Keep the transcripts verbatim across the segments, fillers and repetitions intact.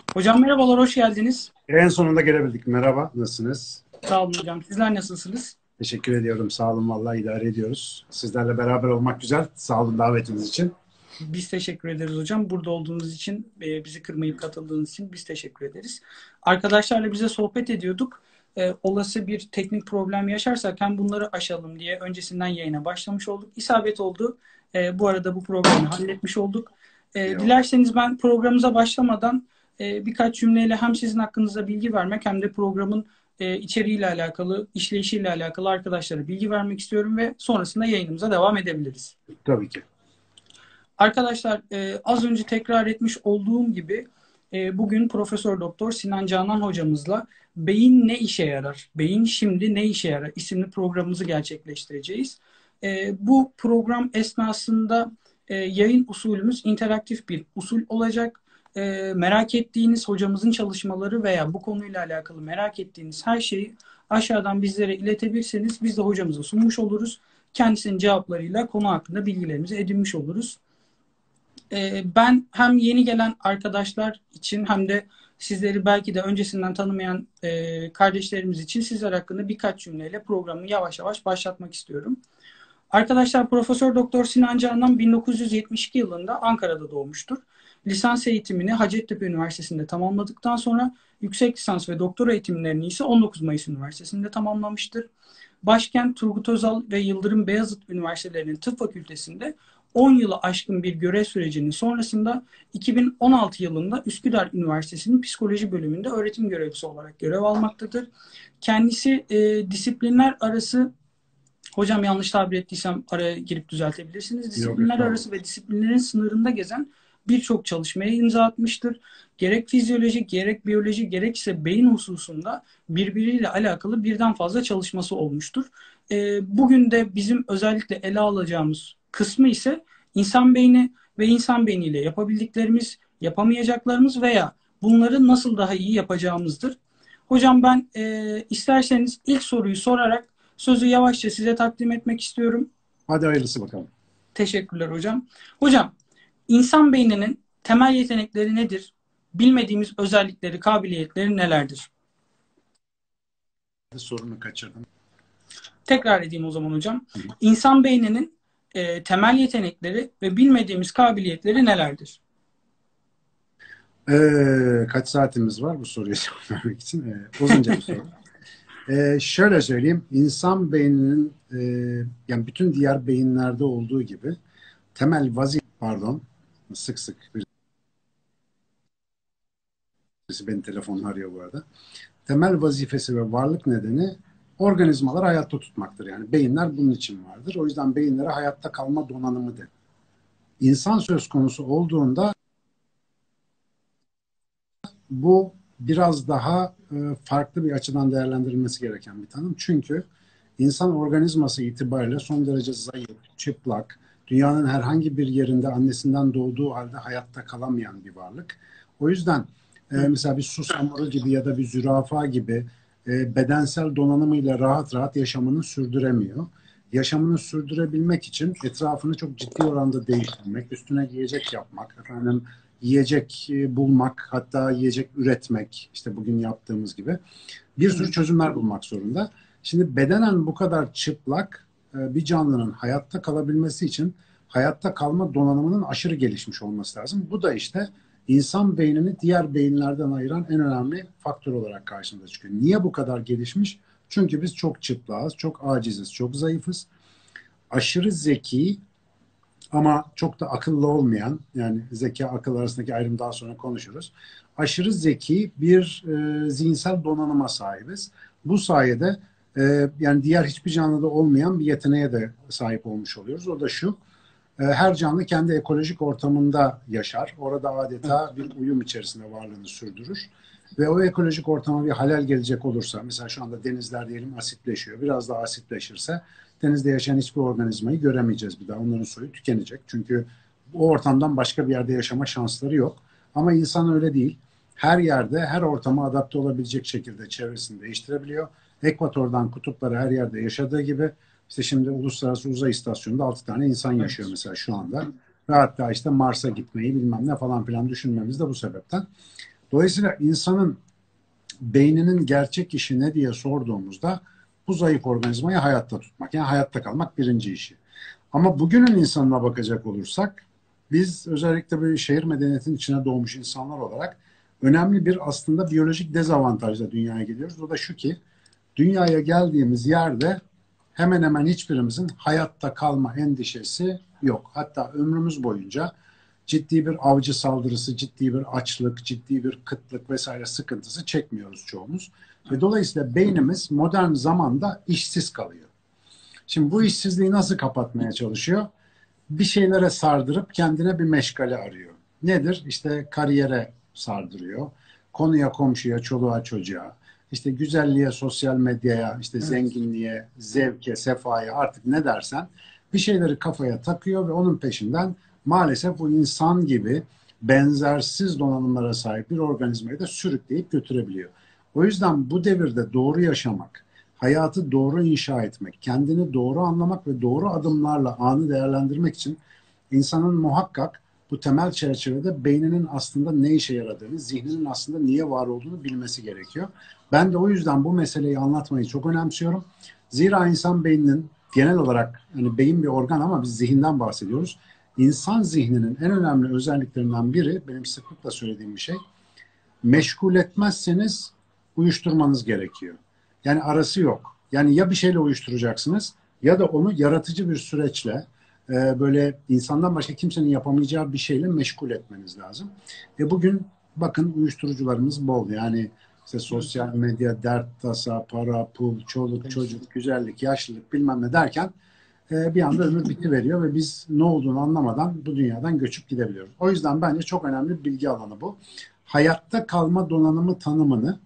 Hocam merhabalar, hoş geldiniz. En sonunda gelebildik. Merhaba, nasılsınız? Sağ olun hocam. Sizler nasılsınız? Teşekkür ediyorum. Sağ olun, vallahi idare ediyoruz. Sizlerle beraber olmak güzel. Sağ olun davetiniz için. Biz teşekkür ederiz hocam. Burada olduğunuz için, e, bizi kırmayıp katıldığınız için biz teşekkür ederiz. Arkadaşlarla bize sohbet ediyorduk. E, olası bir teknik problem yaşarsak hem bunları aşalım diye öncesinden yayına başlamış olduk. İsabet oldu. E, bu arada bu problemi halletmiş olduk. E, İyi oldu. dilerseniz ben programımıza başlamadan e, birkaç cümleyle hem sizin hakkınızda bilgi vermek hem de programın e, içeriğiyle alakalı, işleyişiyle alakalı arkadaşlara bilgi vermek istiyorum ve sonrasında yayınımıza devam edebiliriz. Tabii ki. Arkadaşlar, e, az önce tekrar etmiş olduğum gibi e, bugün Profesör Doktor Sinan Canan hocamızla Beyin ne işe yarar? Beyin şimdi ne işe yarar? isimli programımızı gerçekleştireceğiz. E, bu program esnasında e, yayın usulümüz interaktif bir usul olacak. E, merak ettiğiniz hocamızın çalışmaları veya bu konuyla alakalı merak ettiğiniz her şeyi aşağıdan bizlere iletebilirseniz biz de hocamıza sunmuş oluruz. Kendisinin cevaplarıyla konu hakkında bilgilerimizi edinmiş oluruz. Ee, ben hem yeni gelen arkadaşlar için hem de sizleri belki de öncesinden tanımayan e, kardeşlerimiz için sizler hakkında birkaç cümleyle programı yavaş yavaş başlatmak istiyorum. Arkadaşlar, Profesör Doktor Sinan Canan bin dokuz yüz yetmiş iki yılında Ankara'da doğmuştur. Lisans eğitimini Hacettepe Üniversitesi'nde tamamladıktan sonra yüksek lisans ve doktora eğitimlerini ise on dokuz Mayıs Üniversitesi'nde tamamlamıştır. Başkent Turgut Özal ve Yıldırım Beyazıt Üniversitelerinin Tıp Fakültesi'nde on yılı aşkın bir görev sürecinin sonrasında iki bin on altı yılında Üsküdar Üniversitesi'nin psikoloji bölümünde öğretim görevlisi olarak görev almaktadır. Kendisi e, disiplinler arası, hocam yanlış tabir ettiysem araya girip düzeltebilirsiniz. Yok, Disiplinler estağfurullah. arası ve disiplinlerin sınırında gezen birçok çalışmaya imza atmıştır. Gerek fizyoloji, gerek biyoloji, gerekse beyin hususunda birbiriyle alakalı birden fazla çalışması olmuştur. Ee, bugün de bizim özellikle ele alacağımız kısmı ise insan beyni ve insan beyniyle yapabildiklerimiz, yapamayacaklarımız veya bunları nasıl daha iyi yapacağımızdır. Hocam ben e, isterseniz ilk soruyu sorarak sözü yavaşça size takdim etmek istiyorum. Hadi hayırlısı bakalım. Teşekkürler hocam. Hocam, insan beyninin temel yetenekleri nedir? Bilmediğimiz özellikleri, kabiliyetleri nelerdir? Sorunu kaçırdım. Tekrar edeyim o zaman hocam. Hı hı. İnsan beyninin e, temel yetenekleri ve bilmediğimiz kabiliyetleri nelerdir? Ee, kaç saatimiz var bu soruya cevap vermek için? Ee, uzunca bir soru. Ee, şöyle söyleyeyim. İnsan beyninin e, yani bütün diğer beyinlerde olduğu gibi temel vazife, pardon, sık sık birisi beni telefonla arıyor bu arada. Temel vazifesi ve varlık nedeni organizmaları hayatta tutmaktır. Yani beyinler bunun için vardır. O yüzden beyinlere hayatta kalma donanımı denir. İnsan söz konusu olduğunda bu biraz daha e, farklı bir açıdan değerlendirilmesi gereken bir tanım. Çünkü insan organizması itibariyle son derece zayıf, çıplak, dünyanın herhangi bir yerinde annesinden doğduğu halde hayatta kalamayan bir varlık. O yüzden e, mesela bir susamuru gibi ya da bir zürafa gibi e, bedensel donanımıyla rahat rahat yaşamını sürdüremiyor. Yaşamını sürdürebilmek için etrafını çok ciddi oranda değiştirmek, üstüne giyecek yapmak, efendim yiyecek e, bulmak, hatta yiyecek üretmek, işte bugün yaptığımız gibi bir sürü çözümler bulmak zorunda. Şimdi bedenen bu kadar çıplak e, bir canlının hayatta kalabilmesi için hayatta kalma donanımının aşırı gelişmiş olması lazım. Bu da işte insan beynini diğer beyinlerden ayıran en önemli faktör olarak karşımıza çıkıyor. Niye bu kadar gelişmiş? Çünkü biz çok çıplağız, çok aciziz, çok zayıfız. Aşırı zeki ama çok da akıllı olmayan, yani zeka akıl arasındaki ayrım daha sonra konuşuruz. Aşırı zeki bir e, zihinsel donanıma sahibiz. Bu sayede e, yani diğer hiçbir canlıda olmayan bir yeteneğe de sahip olmuş oluyoruz. O da şu: e, her canlı kendi ekolojik ortamında yaşar. Orada adeta bir uyum içerisinde varlığını sürdürür. Ve o ekolojik ortama bir halel gelecek olursa, mesela şu anda denizler diyelim asitleşiyor. Biraz daha asitleşirse denizde yaşayan hiçbir organizmayı göremeyeceğiz bir daha. Onların soyu tükenecek. Çünkü o ortamdan başka bir yerde yaşama şansları yok. Ama insan öyle değil. Her yerde, her ortama adapte olabilecek şekilde çevresini değiştirebiliyor. Ekvatordan kutuplara her yerde yaşadığı gibi, işte şimdi Uluslararası Uzay İstasyonu'nda altı tane insan yaşıyor Evet. mesela şu anda. Ve hatta işte Mars'a gitmeyi bilmem ne falan filan düşünmemiz de bu sebepten. Dolayısıyla insanın beyninin gerçek işi ne diye sorduğumuzda bu zayıf organizmayı hayatta tutmak. Yani hayatta kalmak birinci işi. Ama bugünün insanına bakacak olursak biz özellikle böyle şehir medeniyetinin içine doğmuş insanlar olarak önemli bir aslında biyolojik dezavantajla dünyaya geliyoruz. O da şu ki dünyaya geldiğimiz yerde hemen hemen hiçbirimizin hayatta kalma endişesi yok. Hatta ömrümüz boyunca ciddi bir avcı saldırısı, ciddi bir açlık, ciddi bir kıtlık vesaire sıkıntısı çekmiyoruz çoğumuz. Ve dolayısıyla beynimiz modern zamanda işsiz kalıyor. Şimdi bu işsizliği nasıl kapatmaya çalışıyor? Bir şeylere sardırıp kendine bir meşgale arıyor. Nedir? İşte kariyere sardırıyor. Konuya, komşuya, çoluğa, çocuğa, işte güzelliğe, sosyal medyaya, işte Evet. zenginliğe, zevke, sefaya artık ne dersen bir şeyleri kafaya takıyor ve onun peşinden maalesef bu insan gibi benzersiz donanımlara sahip bir organizmayı da sürükleyip götürebiliyor. O yüzden bu devirde doğru yaşamak, hayatı doğru inşa etmek, kendini doğru anlamak ve doğru adımlarla anı değerlendirmek için insanın muhakkak bu temel çerçevede beyninin aslında ne işe yaradığını, zihninin aslında niye var olduğunu bilmesi gerekiyor. Ben de o yüzden bu meseleyi anlatmayı çok önemsiyorum. Zira insan beyninin genel olarak, hani beyin bir organ ama biz zihinden bahsediyoruz. İnsan zihninin en önemli özelliklerinden biri, benim sıklıkla söylediğim bir şey, meşgul etmezseniz uyuşturmanız gerekiyor. Yani arası yok. Yani ya bir şeyle uyuşturacaksınız ya da onu yaratıcı bir süreçle e, böyle insandan başka kimsenin yapamayacağı bir şeyle meşgul etmeniz lazım. Ve bugün bakın uyuşturucularımız bol. Yani işte sosyal medya, dert, tasa, para, pul, çoluk, çocuk, güzellik, yaşlılık bilmem ne derken e, bir anda ömür bitiveriyor ve biz ne olduğunu anlamadan bu dünyadan göçüp gidebiliyoruz. O yüzden bence çok önemli bir bilgi alanı bu. Hayatta kalma donanımı tanımını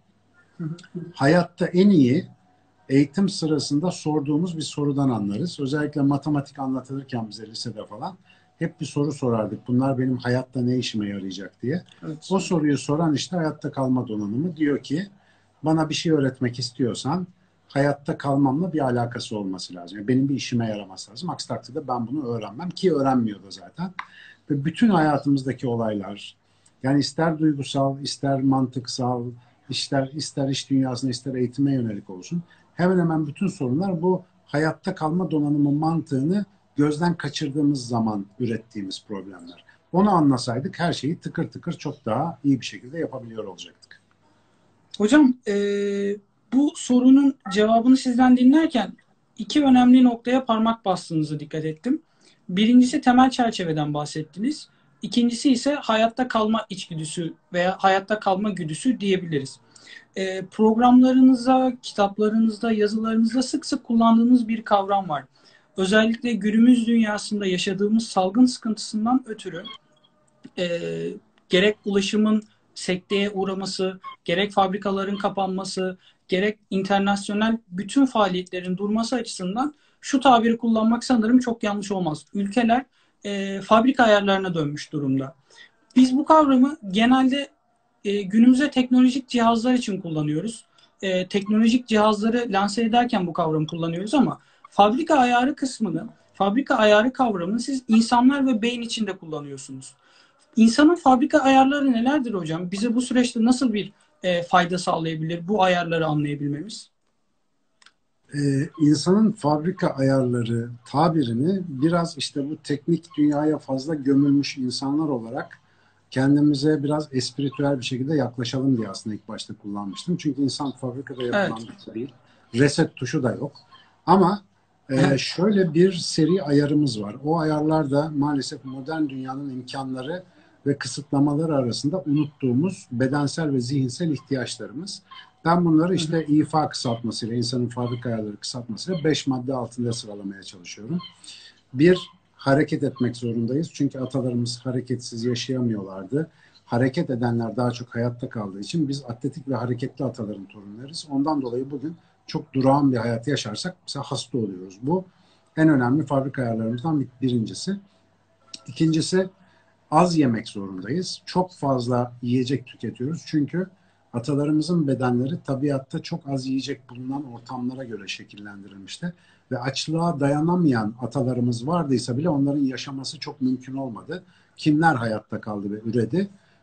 hayatta en iyi eğitim sırasında sorduğumuz bir sorudan anlarız. Özellikle matematik anlatılırken bize lisede falan hep bir soru sorardık. Bunlar benim hayatta ne işime yarayacak diye. Evet. O soruyu soran işte hayatta kalma donanımı diyor ki bana bir şey öğretmek istiyorsan hayatta kalmamla bir alakası olması lazım. Yani benim bir işime yaraması lazım. Aksi takdirde ben bunu öğrenmem ki öğrenmiyor da zaten. Ve bütün hayatımızdaki olaylar yani ister duygusal, ister mantıksal, ister, ister iş dünyasına, ister eğitime yönelik olsun. Hemen hemen bütün sorunlar bu hayatta kalma donanımı mantığını gözden kaçırdığımız zaman ürettiğimiz problemler. Onu anlasaydık her şeyi tıkır tıkır çok daha iyi bir şekilde yapabiliyor olacaktık. Hocam, e, bu sorunun cevabını sizden dinlerken iki önemli noktaya parmak bastığınızı dikkat ettim. Birincisi temel çerçeveden bahsettiniz. İkincisi ise hayatta kalma içgüdüsü veya hayatta kalma güdüsü diyebiliriz. E, programlarınızda, kitaplarınızda, yazılarınızda sık sık kullandığınız bir kavram var. Özellikle günümüz dünyasında yaşadığımız salgın sıkıntısından ötürü e, gerek ulaşımın sekteye uğraması, gerek fabrikaların kapanması, gerek internasyonel bütün faaliyetlerin durması açısından şu tabiri kullanmak sanırım çok yanlış olmaz. Ülkeler e, fabrika ayarlarına dönmüş durumda. Biz bu kavramı genelde e, günümüzde teknolojik cihazlar için kullanıyoruz. E, teknolojik cihazları lanse ederken bu kavramı kullanıyoruz ama fabrika ayarı kısmını, fabrika ayarı kavramını siz insanlar ve beyin içinde kullanıyorsunuz. İnsanın fabrika ayarları nelerdir hocam? Bize bu süreçte nasıl bir e, fayda sağlayabilir bu ayarları anlayabilmemiz? Ee, insanın fabrika ayarları tabirini biraz işte bu teknik dünyaya fazla gömülmüş insanlar olarak kendimize biraz espritüel bir şekilde yaklaşalım diye aslında ilk başta kullanmıştım. Çünkü insan fabrikada yapılan Evet. bir şey değil. Reset tuşu da yok. Ama e, şöyle bir seri ayarımız var. O ayarlar da maalesef modern dünyanın imkanları ve kısıtlamaları arasında unuttuğumuz bedensel ve zihinsel ihtiyaçlarımız. Ben bunları işte İFA kısaltmasıyla, insanın fabrika ayarları kısaltmasıyla beş madde altında sıralamaya çalışıyorum. Bir, hareket etmek zorundayız. Çünkü atalarımız hareketsiz yaşayamıyorlardı. Hareket edenler daha çok hayatta kaldığı için biz atletik ve hareketli ataların torunlarıyız. Ondan dolayı bugün çok durağan bir hayat yaşarsak mesela hasta oluyoruz. Bu en önemli fabrika ayarlarımızdan birincisi. İkincisi az yemek zorundayız. Çok fazla yiyecek tüketiyoruz. Çünkü atalarımızın bedenleri tabiatta çok az yiyecek bulunan ortamlara göre şekillendirilmişti. Ve açlığa dayanamayan atalarımız vardıysa bile onların yaşaması çok mümkün olmadı. Kimler hayatta kaldı ve üredi?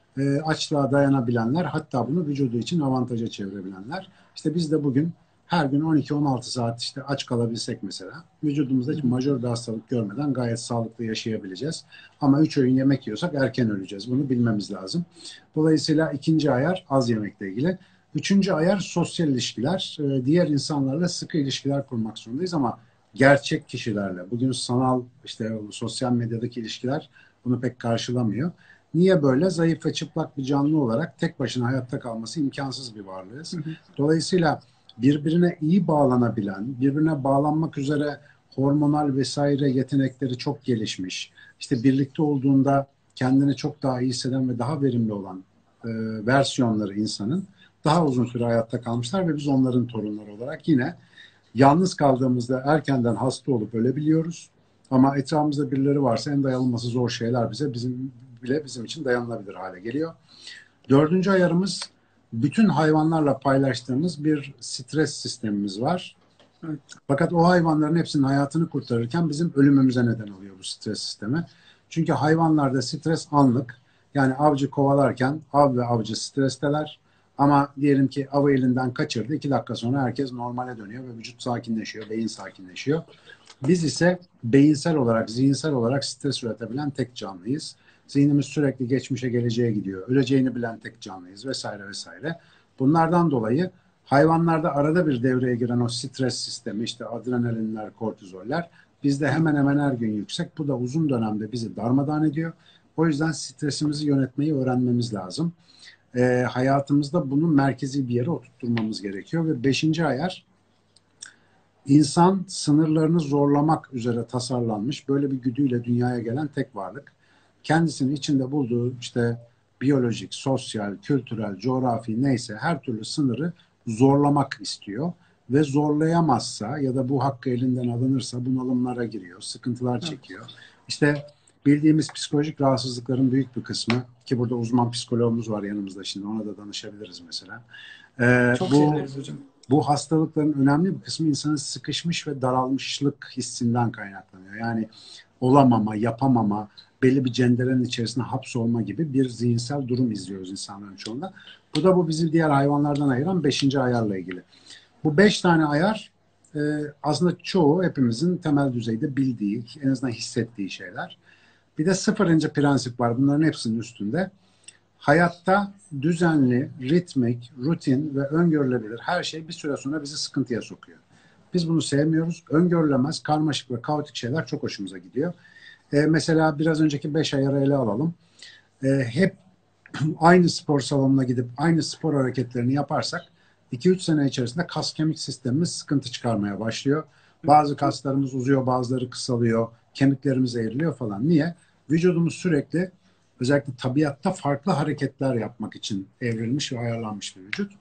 e, açlığa dayanabilenler, hatta bunu vücudu için avantaja çevirebilenler. İşte biz de bugün her gün on iki on altı saat işte aç kalabilsek mesela, vücudumuzda hiç majör bir hastalık görmeden gayet sağlıklı yaşayabileceğiz. Ama üç öğün yemek yiyorsak erken öleceğiz. Bunu bilmemiz lazım. Dolayısıyla ikinci ayar az yemekle ilgili. Üçüncü ayar sosyal ilişkiler. Ee, diğer insanlarla sıkı ilişkiler kurmak zorundayız ama gerçek kişilerle. Bugün sanal işte sosyal medyadaki ilişkiler bunu pek karşılamıyor. Niye böyle? Zayıf ve çıplak bir canlı olarak tek başına hayatta kalması imkansız bir varlığız. Dolayısıyla birbirine iyi bağlanabilen, birbirine bağlanmak üzere hormonal vesaire yetenekleri çok gelişmiş, işte birlikte olduğunda kendini çok daha iyi hisseden ve daha verimli olan e, versiyonları insanın daha uzun süre hayatta kalmışlar ve biz onların torunları olarak yine yalnız kaldığımızda erkenden hasta olup ölebiliyoruz. Ama etrafımızda birileri varsa en dayanılması zor şeyler bize bizim bile bizim için dayanılabilir hale geliyor. Dördüncü ayarımız bütün hayvanlarla paylaştığımız bir stres sistemimiz var. Evet. Fakat o hayvanların hepsinin hayatını kurtarırken bizim ölümümüze neden oluyor bu stres sistemi. Çünkü hayvanlarda stres anlık. Yani avcı kovalarken av ve avcı stresteler. Ama diyelim ki avı elinden kaçırdı. iki dakika sonra herkes normale dönüyor ve vücut sakinleşiyor, beyin sakinleşiyor. Biz ise beyinsel olarak, zihinsel olarak stres üretebilen tek canlıyız. Zihnimiz sürekli geçmişe, geleceğe gidiyor. Öleceğini bilen tek canlıyız vesaire vesaire. Bunlardan dolayı hayvanlarda arada bir devreye giren o stres sistemi, işte adrenalinler, kortizoller bizde hemen hemen her gün yüksek. Bu da uzun dönemde bizi darmadağın ediyor. O yüzden stresimizi yönetmeyi öğrenmemiz lazım. E, hayatımızda bunu merkezi bir yere oturtturmamız gerekiyor ve beşinci ayar insan sınırlarını zorlamak üzere tasarlanmış böyle bir güdüyle dünyaya gelen tek varlık. Kendisinin içinde bulduğu işte biyolojik, sosyal, kültürel, coğrafi neyse her türlü sınırı zorlamak istiyor ve zorlayamazsa ya da bu hakkı elinden alınırsa bunalımlara giriyor, sıkıntılar çekiyor. İşte bildiğimiz psikolojik rahatsızlıkların büyük bir kısmı, ki burada uzman psikologumuz var yanımızda, şimdi ona da danışabiliriz mesela. Ee, Çok bu, severiz hocam. Bu hastalıkların önemli bir kısmı insanın sıkışmış ve daralmışlık hissinden kaynaklanıyor. Yani olamama, yapamama, belli bir cenderenin içerisine hapsolma gibi bir zihinsel durum izliyoruz insanların çoğunda. Bu da bu bizi diğer hayvanlardan ayıran beşinci ayarla ilgili. Bu beş tane ayar e, aslında çoğu hepimizin temel düzeyde bildiği, en azından hissettiği şeyler. Bir de sıfırıncı prensip var. Bunların hepsinin üstünde. Hayatta düzenli, ritmik, rutin ve öngörülebilir her şey bir süre sonra bizi sıkıntıya sokuyor. Biz bunu sevmiyoruz. Öngörülemez, karmaşık ve kaotik şeyler çok hoşumuza gidiyor. Ee, mesela biraz önceki beş ayarı ele alalım. Ee, hep aynı spor salonuna gidip aynı spor hareketlerini yaparsak iki üç sene içerisinde kas kemik sistemimiz sıkıntı çıkarmaya başlıyor. Bazı kaslarımız uzuyor, bazıları kısalıyor, kemiklerimiz eğriliyor falan. Niye? Vücudumuz sürekli, özellikle tabiatta farklı hareketler yapmak için evrilmiş ve ayarlanmış bir vücut.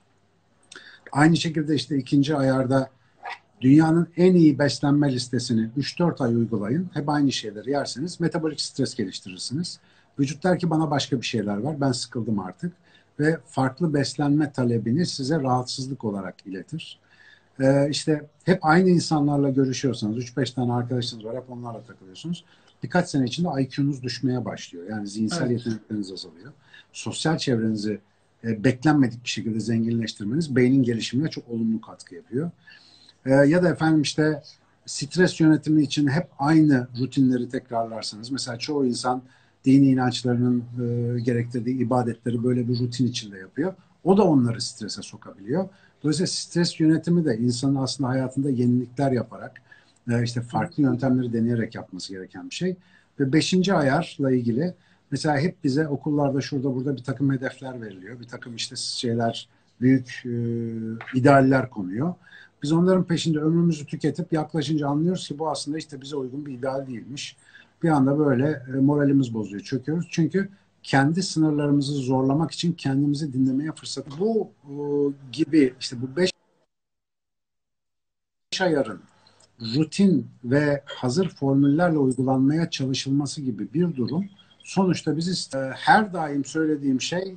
Aynı şekilde işte ikinci ayarda dünyanın en iyi beslenme listesini üç dört ay uygulayın. Hep aynı şeyleri yerseniz metabolik stres geliştirirsiniz. Vücut der ki bana başka bir şeyler var, ben sıkıldım artık. Ve farklı beslenme talebini size rahatsızlık olarak iletir. Ee, işte hep aynı insanlarla görüşüyorsanız, üç beş tane arkadaşınız var, hep onlarla takılıyorsunuz. Birkaç sene içinde I Q'nuz düşmeye başlıyor. Yani zihinsel evet. yetenekleriniz azalıyor. Sosyal çevrenizi e, beklenmedik bir şekilde zenginleştirmeniz beynin gelişimine çok olumlu katkı yapıyor. E, ya da efendim işte stres yönetimi için hep aynı rutinleri tekrarlarsanız, mesela çoğu insan dini inançlarının e, gerektirdiği ibadetleri böyle bir rutin içinde yapıyor. O da onları strese sokabiliyor. Dolayısıyla stres yönetimi de insanın aslında hayatında yenilikler yaparak, işte farklı yöntemleri deneyerek yapması gereken bir şey. Ve beşinci ayarla ilgili mesela hep bize okullarda şurada burada bir takım hedefler veriliyor. Bir takım işte şeyler, büyük e, idealler konuyor. Biz onların peşinde ömrümüzü tüketip yaklaşınca anlıyoruz ki bu aslında işte bize uygun bir ideal değilmiş. Bir anda böyle e, moralimiz bozuyor, çöküyoruz. Çünkü kendi sınırlarımızı zorlamak için kendimizi dinlemeye fırsat. Bu e, gibi işte bu beş ayarın rutin ve hazır formüllerle uygulanmaya çalışılması gibi bir durum. Sonuçta biz e, her daim söylediğim şey,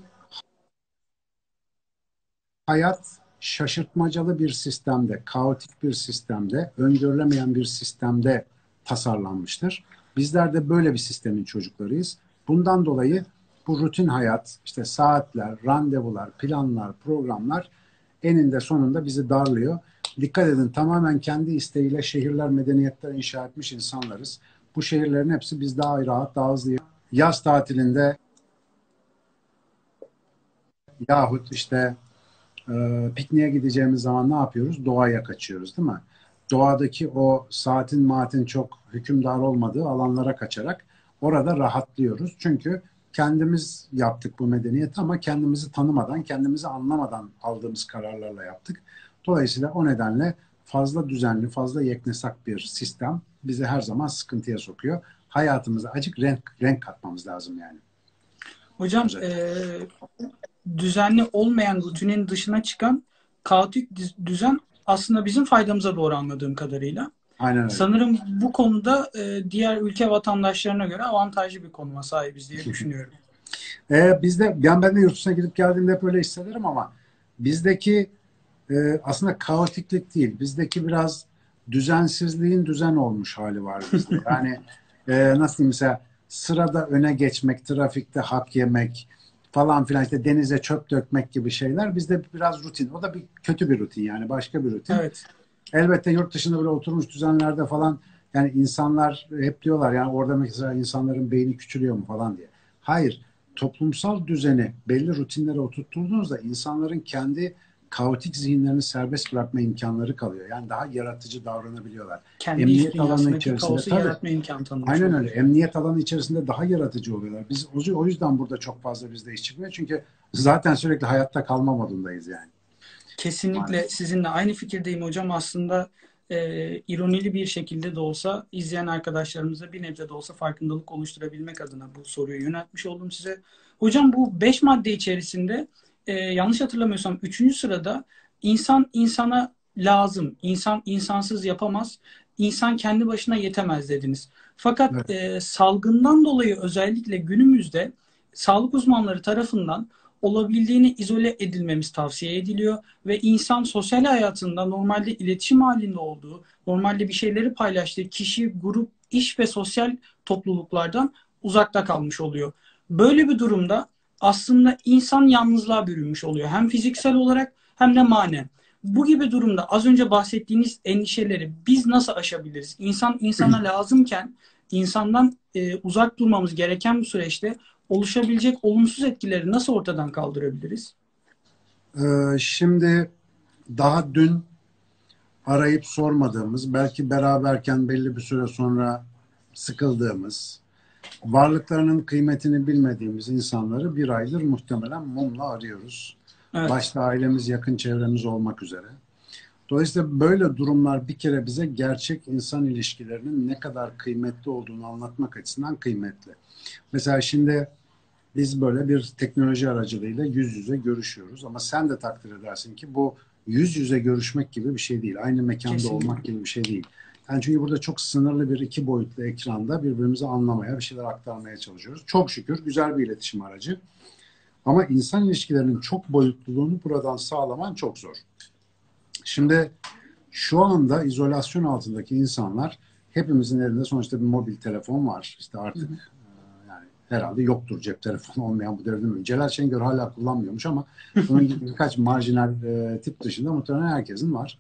hayat şaşırtmacalı bir sistemde, kaotik bir sistemde, öngörülemeyen bir sistemde tasarlanmıştır. Bizler de böyle bir sistemin çocuklarıyız. Bundan dolayı bu rutin hayat, işte saatler, randevular, planlar, programlar eninde sonunda bizi darlıyor. Dikkat edin, tamamen kendi isteğiyle şehirler, medeniyetler inşa etmiş insanlarız. Bu şehirlerin hepsi biz daha rahat, daha hızlı yaz tatilinde yahut işte e, pikniğe gideceğimiz zaman ne yapıyoruz? Doğaya kaçıyoruz, değil mi? Doğadaki o saatin maatin çok hükümdar olmadığı alanlara kaçarak orada rahatlıyoruz. Çünkü kendimiz yaptık bu medeniyeti ama kendimizi tanımadan, kendimizi anlamadan aldığımız kararlarla yaptık. Dolayısıyla o nedenle fazla düzenli, fazla yeknesak bir sistem bizi her zaman sıkıntıya sokuyor. Hayatımıza acık renk, renk katmamız lazım yani. Hocam e, düzenli olmayan rutinin dışına çıkan kaotik düzen aslında bizim faydamıza doğru, anladığım kadarıyla. Aynen öyle. Sanırım bu konuda e, diğer ülke vatandaşlarına göre avantajlı bir konuma sahibiz diye düşünüyorum. Ee, bizde, ben, ben de yurt dışına gidip geldiğimde hep öyle hissederim ama bizdeki e, aslında kaotiklik değil. Bizdeki biraz düzensizliğin düzen olmuş hali var bizde. Yani e, nasıl diyeyim, mesela sırada öne geçmek, trafikte hak yemek falan filan, işte denize çöp dökmek gibi şeyler bizde biraz rutin. O da bir kötü bir rutin, yani başka bir rutin. Evet. Elbette yurt dışında böyle oturmuş düzenlerde falan, yani insanlar hep diyorlar yani orada mesela insanların beyni küçülüyor mu falan diye. Hayır, toplumsal düzeni belli rutinlere oturttuğunuzda insanların kendi kaotik zihinlerini serbest bırakma imkanları kalıyor. Yani daha yaratıcı davranabiliyorlar. Kendi iç Emniyet alanı dünyasındaki içerisinde kaosu tabii. yaratma imkanı tanımış Aynen oluyor. öyle. Emniyet alanı içerisinde daha yaratıcı oluyorlar. Biz o yüzden burada çok fazla bizde iş çıkmıyor. Çünkü zaten sürekli hayatta kalma modundayız yani. Kesinlikle Maalesef. sizinle aynı fikirdeyim hocam. Aslında e, ironili bir şekilde de olsa izleyen arkadaşlarımıza bir nebze de olsa farkındalık oluşturabilmek adına bu soruyu yöneltmiş oldum size. Hocam bu beş madde içerisinde e, yanlış hatırlamıyorsam üçüncü sırada insan insana lazım, insan insansız yapamaz, insan kendi başına yetemez dediniz. Fakat Evet. e, salgından dolayı özellikle günümüzde sağlık uzmanları tarafından olabildiğini izole edilmemiz tavsiye ediliyor ve insan sosyal hayatında normalde iletişim halinde olduğu, normalde bir şeyleri paylaştığı kişi, grup, iş ve sosyal topluluklardan uzakta kalmış oluyor. Böyle bir durumda aslında insan yalnızlığa bürünmüş oluyor. Hem fiziksel olarak hem de manen. Bu gibi durumda az önce bahsettiğiniz endişeleri biz nasıl aşabiliriz? İnsan insana lazımken insandan e, uzak durmamız gereken bu süreçte oluşabilecek olumsuz etkileri nasıl ortadan kaldırabiliriz? Ee, şimdi daha dün arayıp sormadığımız, belki beraberken belli bir süre sonra sıkıldığımız, varlıklarının kıymetini bilmediğimiz insanları bir aydır muhtemelen mumla arıyoruz. Evet. Başta ailemiz, yakın çevremiz olmak üzere. Dolayısıyla böyle durumlar bir kere bize gerçek insan ilişkilerinin ne kadar kıymetli olduğunu anlatmak açısından kıymetli. Mesela şimdi biz böyle bir teknoloji aracılığıyla yüz yüze görüşüyoruz ama sen de takdir edersin ki bu yüz yüze görüşmek gibi bir şey değil. Aynı mekanda Kesinlikle. olmak gibi bir şey değil. Yani çünkü burada çok sınırlı bir iki boyutlu ekranda birbirimizi anlamaya, bir şeyler aktarmaya çalışıyoruz. Çok şükür güzel bir iletişim aracı. Ama insan ilişkilerinin çok boyutluluğunu buradan sağlaman çok zor. Şimdi şu anda izolasyon altındaki insanlar, hepimizin elinde sonuçta bir mobil telefon var. İşte artık Hı hı. yani herhalde yoktur cep telefonu olmayan bu devirde mi? Celal Şengör hala kullanmıyormuş ama bunun gibi birkaç marjinal e, tip dışında muhtemelen herkesin var.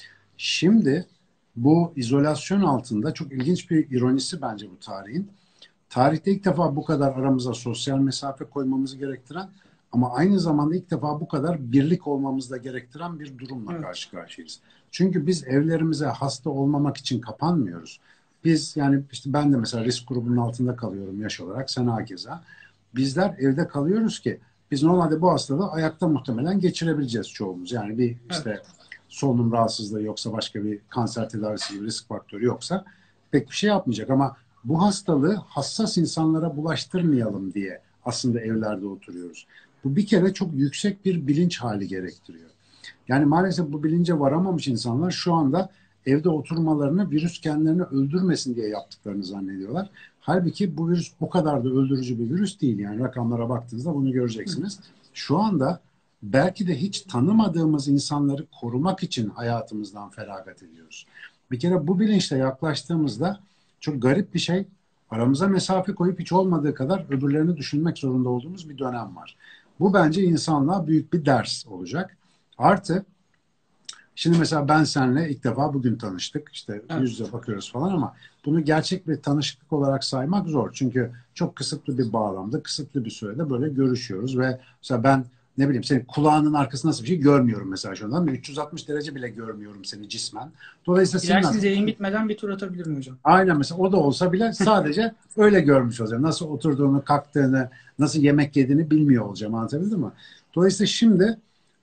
Şimdi bu izolasyon altında çok ilginç bir ironisi bence bu tarihin. Tarihte ilk defa bu kadar aramıza sosyal mesafe koymamızı gerektiren ama aynı zamanda ilk defa bu kadar birlik olmamızı da gerektiren bir durumla Evet. karşı karşıyayız. Çünkü biz evlerimize hasta olmamak için kapanmıyoruz. Biz, yani işte ben de mesela risk grubunun altında kalıyorum yaş olarak, sen hakeza. Bizler evde kalıyoruz ki biz normalde bu hastalığı ayakta muhtemelen geçirebileceğiz çoğumuz. Yani bir işte Evet. solunum rahatsızlığı yoksa, başka bir kanser tedavisi gibi risk faktörü yoksa pek bir şey yapmayacak ama bu hastalığı hassas insanlara bulaştırmayalım diye aslında evlerde oturuyoruz. Bu bir kere çok yüksek bir bilinç hali gerektiriyor. Yani maalesef bu bilince varamamış insanlar şu anda evde oturmalarını virüs kendilerini öldürmesin diye yaptıklarını zannediyorlar. Halbuki bu virüs o kadar da öldürücü bir virüs değil. Yani rakamlara baktığınızda bunu göreceksiniz. Şu anda belki de hiç tanımadığımız insanları korumak için hayatımızdan feragat ediyoruz. Bir kere bu bilinçle yaklaştığımızda çok garip bir şey. aramıza mesafe koyup hiç olmadığı kadar öbürlerini düşünmek zorunda olduğumuz bir dönem var. Bu bence insanlığa büyük bir ders olacak. Artı şimdi mesela ben seninle ilk defa bugün tanıştık. İşte Evet. yüz yüze bakıyoruz falan ama bunu gerçek bir tanışıklık olarak saymak zor. Çünkü çok kısıtlı bir bağlamda, kısıtlı bir sürede böyle görüşüyoruz ve mesela ben ne bileyim senin kulağının arkasında nasıl bir şey görmüyorum mesela şu anda. üç yüz altmış derece bile görmüyorum seni cismen. Dolayısıyla senin Dilerseniz aslında yayın bitmeden bir tur atabilirim hocam. aynen mesela o da olsa bile sadece öyle görmüş olacağım. Nasıl oturduğunu, kalktığını, nasıl yemek yediğini bilmiyor olacağım. Anlatabildim mi? Dolayısıyla şimdi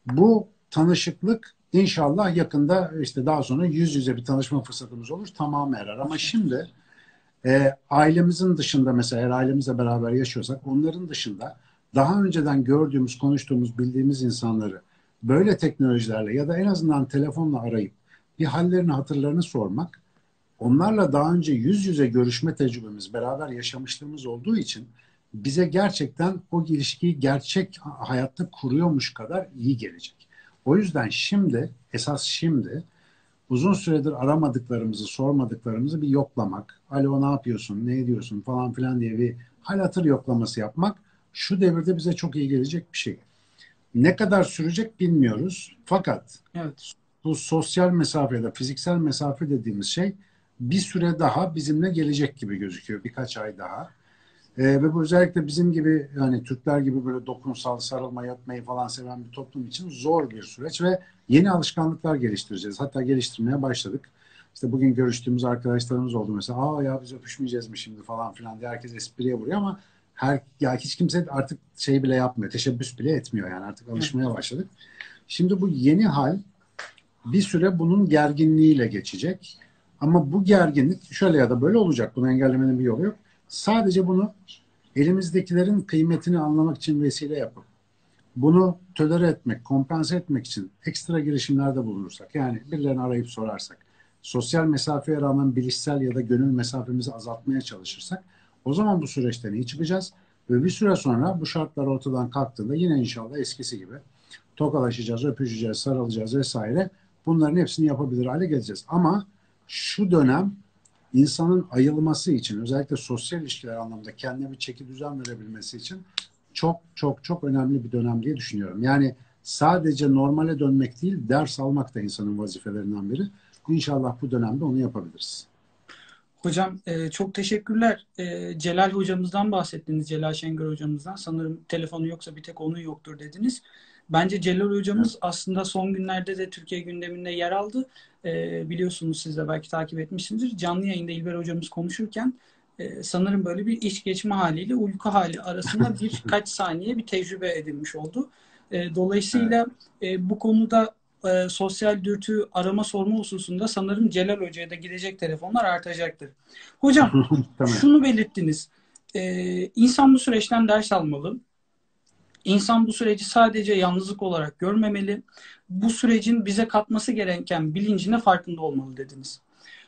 bu tanışıklık inşallah yakında işte daha sonra yüz yüze bir tanışma fırsatımız olur. Tamamı erer. Ama şimdi e, ailemizin dışında mesela eğer ailemizle beraber yaşıyorsak onların dışında daha önceden gördüğümüz, konuştuğumuz, bildiğimiz insanları böyle teknolojilerle ya da en azından telefonla arayıp bir hallerini, hatırlarını sormak onlarla daha önce yüz yüze görüşme tecrübemiz, beraber yaşamışlığımız olduğu için bize gerçekten o ilişkiyi gerçek hayatta kuruyormuş kadar iyi gelecek. O yüzden şimdi, esas şimdi uzun süredir aramadıklarımızı, sormadıklarımızı bir yoklamak. Alo ne yapıyorsun, ne ediyorsun falan filan diye bir hal hatır yoklaması yapmak şu devirde bize çok iyi gelecek bir şey. Ne kadar sürecek bilmiyoruz. Fakat Evet. bu sosyal mesafe ya da fiziksel mesafe dediğimiz şey bir süre daha bizimle gelecek gibi gözüküyor. Birkaç ay daha. Ee, ve bu özellikle bizim gibi yani Türkler gibi böyle dokunsal sarılmayı, öpmeyi falan seven bir toplum için zor bir süreç ve yeni alışkanlıklar geliştireceğiz. Hatta geliştirmeye başladık. İşte bugün görüştüğümüz arkadaşlarımız oldu mesela. Aa ya biz öpüşmeyeceğiz mi şimdi falan filan diye herkes espriye vuruyor ama her, ya hiç kimse artık şey bile yapmıyor. Teşebbüs bile etmiyor yani artık Evet. alışmaya başladık. Şimdi bu yeni hal bir süre bunun gerginliğiyle geçecek. Ama bu gerginlik şöyle ya da böyle olacak. Bunu engellemenin bir yolu yok. Sadece bunu elimizdekilerin kıymetini anlamak için vesile yapıp bunu tolere etmek, kompanse etmek için ekstra girişimlerde bulunursak, yani birilerini arayıp sorarsak, sosyal mesafeye rağmen bilişsel ya da gönül mesafemizi azaltmaya çalışırsak, o zaman bu süreçten iyi çıkacağız ve bir süre sonra bu şartlar ortadan kalktığında yine inşallah eskisi gibi tokalaşacağız, öpüşeceğiz, sarılacağız vesaire. Bunların hepsini yapabilir hale geleceğiz. Ama şu dönem insanın ayılması için özellikle sosyal ilişkiler anlamında kendine bir çeki düzen verebilmesi için çok çok çok önemli bir dönem diye düşünüyorum. Yani sadece normale dönmek değil, ders almak da insanın vazifelerinden biri. İnşallah bu dönemde onu yapabiliriz. Hocam e, çok teşekkürler. E, Celal hocamızdan bahsettiniz. Celal Şengör hocamızdan. Sanırım telefonu yoksa bir tek onun yoktur dediniz. Bence Celal Evet. hocamız aslında son günlerde de Türkiye gündeminde yer aldı. E, biliyorsunuz siz de belki takip etmişsinizdir. Canlı yayında İlber hocamız konuşurken e, sanırım böyle bir iç geçme haliyle uyku hali arasında birkaç saniye bir tecrübe edilmiş oldu. E, Evet. dolayısıyla e, bu konuda e, sosyal dürtü arama sorma hususunda sanırım Celal Hoca'ya da gidecek telefonlar artacaktır. Hocam Tamam. şunu belirttiniz. E, insan bu süreçten ders almalı. İnsan bu süreci sadece yalnızlık olarak görmemeli. Bu sürecin bize katması gereken bilincine farkında olmalı dediniz.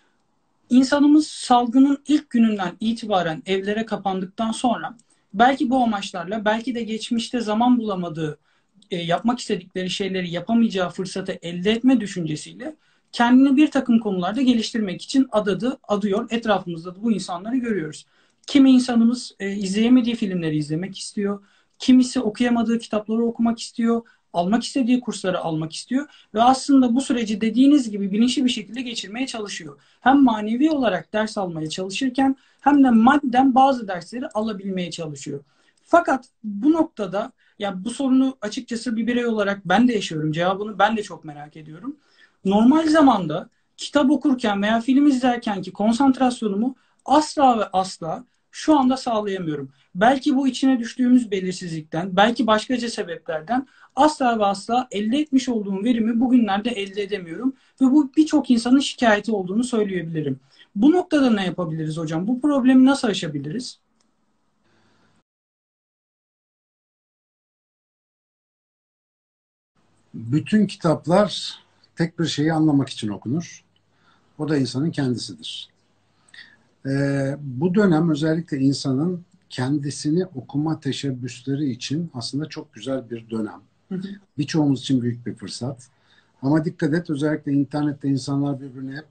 İnsanımız salgının ilk gününden itibaren evlere kapandıktan sonra belki bu amaçlarla belki de geçmişte zaman bulamadığı e, yapmak istedikleri şeyleri yapamayacağı fırsatı elde etme düşüncesiyle kendini bir takım konularda geliştirmek için adadı, adıyor. Etrafımızda da bu insanları görüyoruz. Kimi insanımız e, izleyemediği filmleri izlemek istiyor. Kimisi okuyamadığı kitapları okumak istiyor. Almak istediği kursları almak istiyor. Ve aslında bu süreci dediğiniz gibi bilinçli bir şekilde geçirmeye çalışıyor. Hem manevi olarak ders almaya çalışırken hem de madden bazı dersleri alabilmeye çalışıyor. Fakat bu noktada ya bu sorunu açıkçası bir birey olarak ben de yaşıyorum. Cevabını ben de çok merak ediyorum. Normal zamanda kitap okurken veya film izlerken ki konsantrasyonumu asla ve asla şu anda sağlayamıyorum. Belki bu içine düştüğümüz belirsizlikten, belki başkaca sebeplerden asla ve asla elde etmiş olduğum verimi bugünlerde elde edemiyorum. Ve bu birçok insanın şikayeti olduğunu söyleyebilirim. Bu noktada ne yapabiliriz hocam? Bu problemi nasıl aşabiliriz? Bütün kitaplar tek bir şeyi anlamak için okunur. O da insanın kendisidir. Ee, bu dönem özellikle insanın kendisini okuma teşebbüsleri için aslında çok güzel bir dönem. Hı hı. Birçoğumuz için büyük bir fırsat. Ama dikkat et özellikle internette insanlar birbirine hep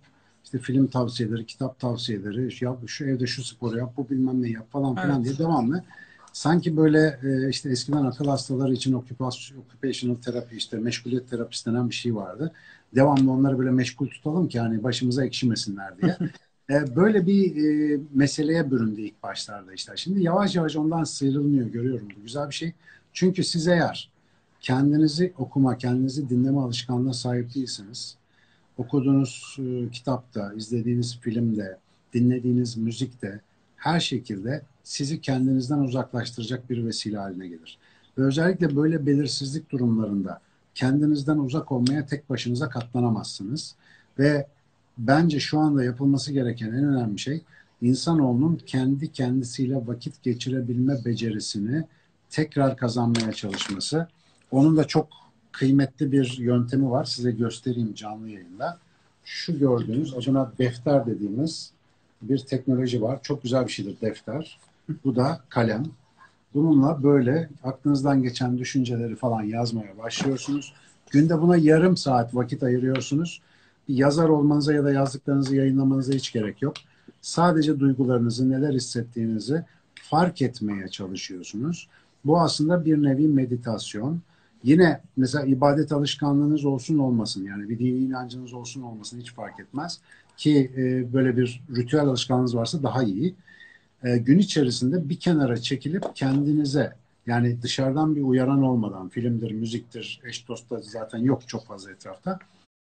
işte film tavsiyeleri, kitap tavsiyeleri, ya şu evde şu sporu yap, bu bilmem ne yap falan filan Evet. diye devamlı. Sanki böyle e, işte eskiden akıl hastaları için occupational, occupational terapi, işte meşguliyet terapisi denen bir şey vardı. Devamlı onları böyle meşgul tutalım ki hani başımıza ekşimesinler diye. E, böyle bir e, meseleye büründü ilk başlarda işte. Şimdi yavaş yavaş ondan sıyrılmıyor, görüyorum. Bu güzel bir şey. Çünkü siz eğer kendinizi okuma, kendinizi dinleme alışkanlığına sahip değilseniz, okuduğunuz e, kitapta, izlediğiniz filmde, dinlediğiniz müzikte her şekilde sizi kendinizden uzaklaştıracak bir vesile haline gelir. Ve özellikle böyle belirsizlik durumlarında kendinizden uzak olmaya tek başınıza katlanamazsınız. Ve bence şu anda yapılması gereken en önemli şey insanoğlunun kendi kendisiyle vakit geçirebilme becerisini tekrar kazanmaya çalışması. Onun da çok kıymetli bir yöntemi var. Size göstereyim canlı yayında. Şu gördüğünüz adına defter dediğimiz bir teknoloji var. Çok güzel bir şeydir defter. Bu da kalem. Bununla böyle aklınızdan geçen düşünceleri falan yazmaya başlıyorsunuz. Günde buna yarım saat vakit ayırıyorsunuz. Bir yazar olmanıza ya da yazdıklarınızı yayınlamanıza hiç gerek yok. Sadece duygularınızı, neler hissettiğinizi fark etmeye çalışıyorsunuz. Bu aslında bir nevi meditasyon. Yine mesela ibadet alışkanlığınız olsun olmasın, yani bir dini inancınız olsun olmasın hiç fark etmez. Ki e, böyle bir ritüel alışkanlığınız varsa daha iyi. E, gün içerisinde bir kenara çekilip kendinize, yani dışarıdan bir uyaran olmadan, filmdir, müziktir, eş dost da zaten yok çok fazla etrafta,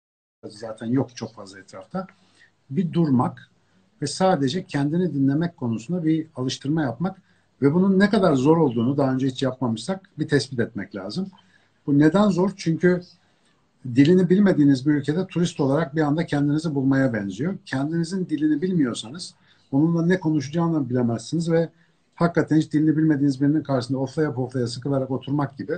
zaten yok çok fazla etrafta, bir durmak ve sadece kendini dinlemek konusunda bir alıştırma yapmak ve bunun ne kadar zor olduğunu daha önce hiç yapmamışsak bir tespit etmek lazım. Bu neden zor? Çünkü dilini bilmediğiniz bir ülkede turist olarak bir anda kendinizi bulmaya benziyor. Kendinizin dilini bilmiyorsanız onunla ne konuşacağını bilemezsiniz ve hakikaten hiç dilini bilmediğiniz birinin karşısında oflaya poflaya sıkılarak oturmak gibi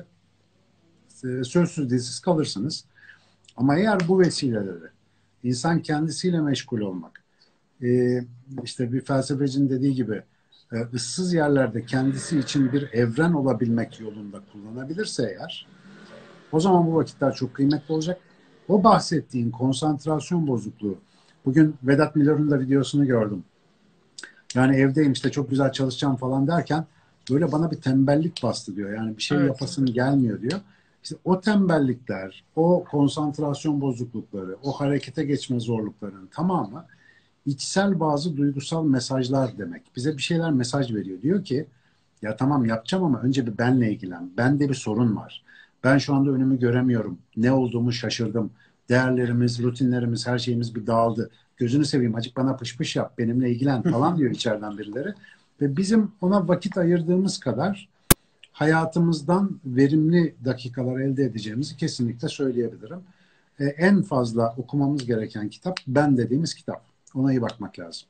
e, sözsüz dilsiz kalırsınız. Ama eğer bu vesileleri insan kendisiyle meşgul olmak, e, işte bir felsefecinin dediği gibi e, ıssız yerlerde kendisi için bir evren olabilmek yolunda kullanabilirse eğer, o zaman bu vakitler çok kıymetli olacak. O bahsettiğin konsantrasyon bozukluğu. Bugün Vedat Milor'un da videosunu gördüm. Yani evdeyim işte çok güzel çalışacağım falan derken böyle bana bir tembellik bastı diyor. Yani bir şey Evet. yapasım gelmiyor diyor. İşte o tembellikler, o konsantrasyon bozuklukları, o harekete geçme zorluklarının tamamı içsel bazı duygusal mesajlar demek. Bize bir şeyler mesaj veriyor. Diyor ki ya tamam yapacağım ama önce bir benle ilgilen. Bende bir sorun var. Ben şu anda önümü göremiyorum. Ne olduğumu şaşırdım. Değerlerimiz, rutinlerimiz, her şeyimiz bir dağıldı. Gözünü seveyim, acık bana pış pış yap, benimle ilgilen falan diyor içeriden birileri. Ve bizim ona vakit ayırdığımız kadar hayatımızdan verimli dakikalar elde edeceğimizi kesinlikle söyleyebilirim. E, en fazla okumamız gereken kitap ben dediğimiz kitap. Ona iyi bakmak lazım.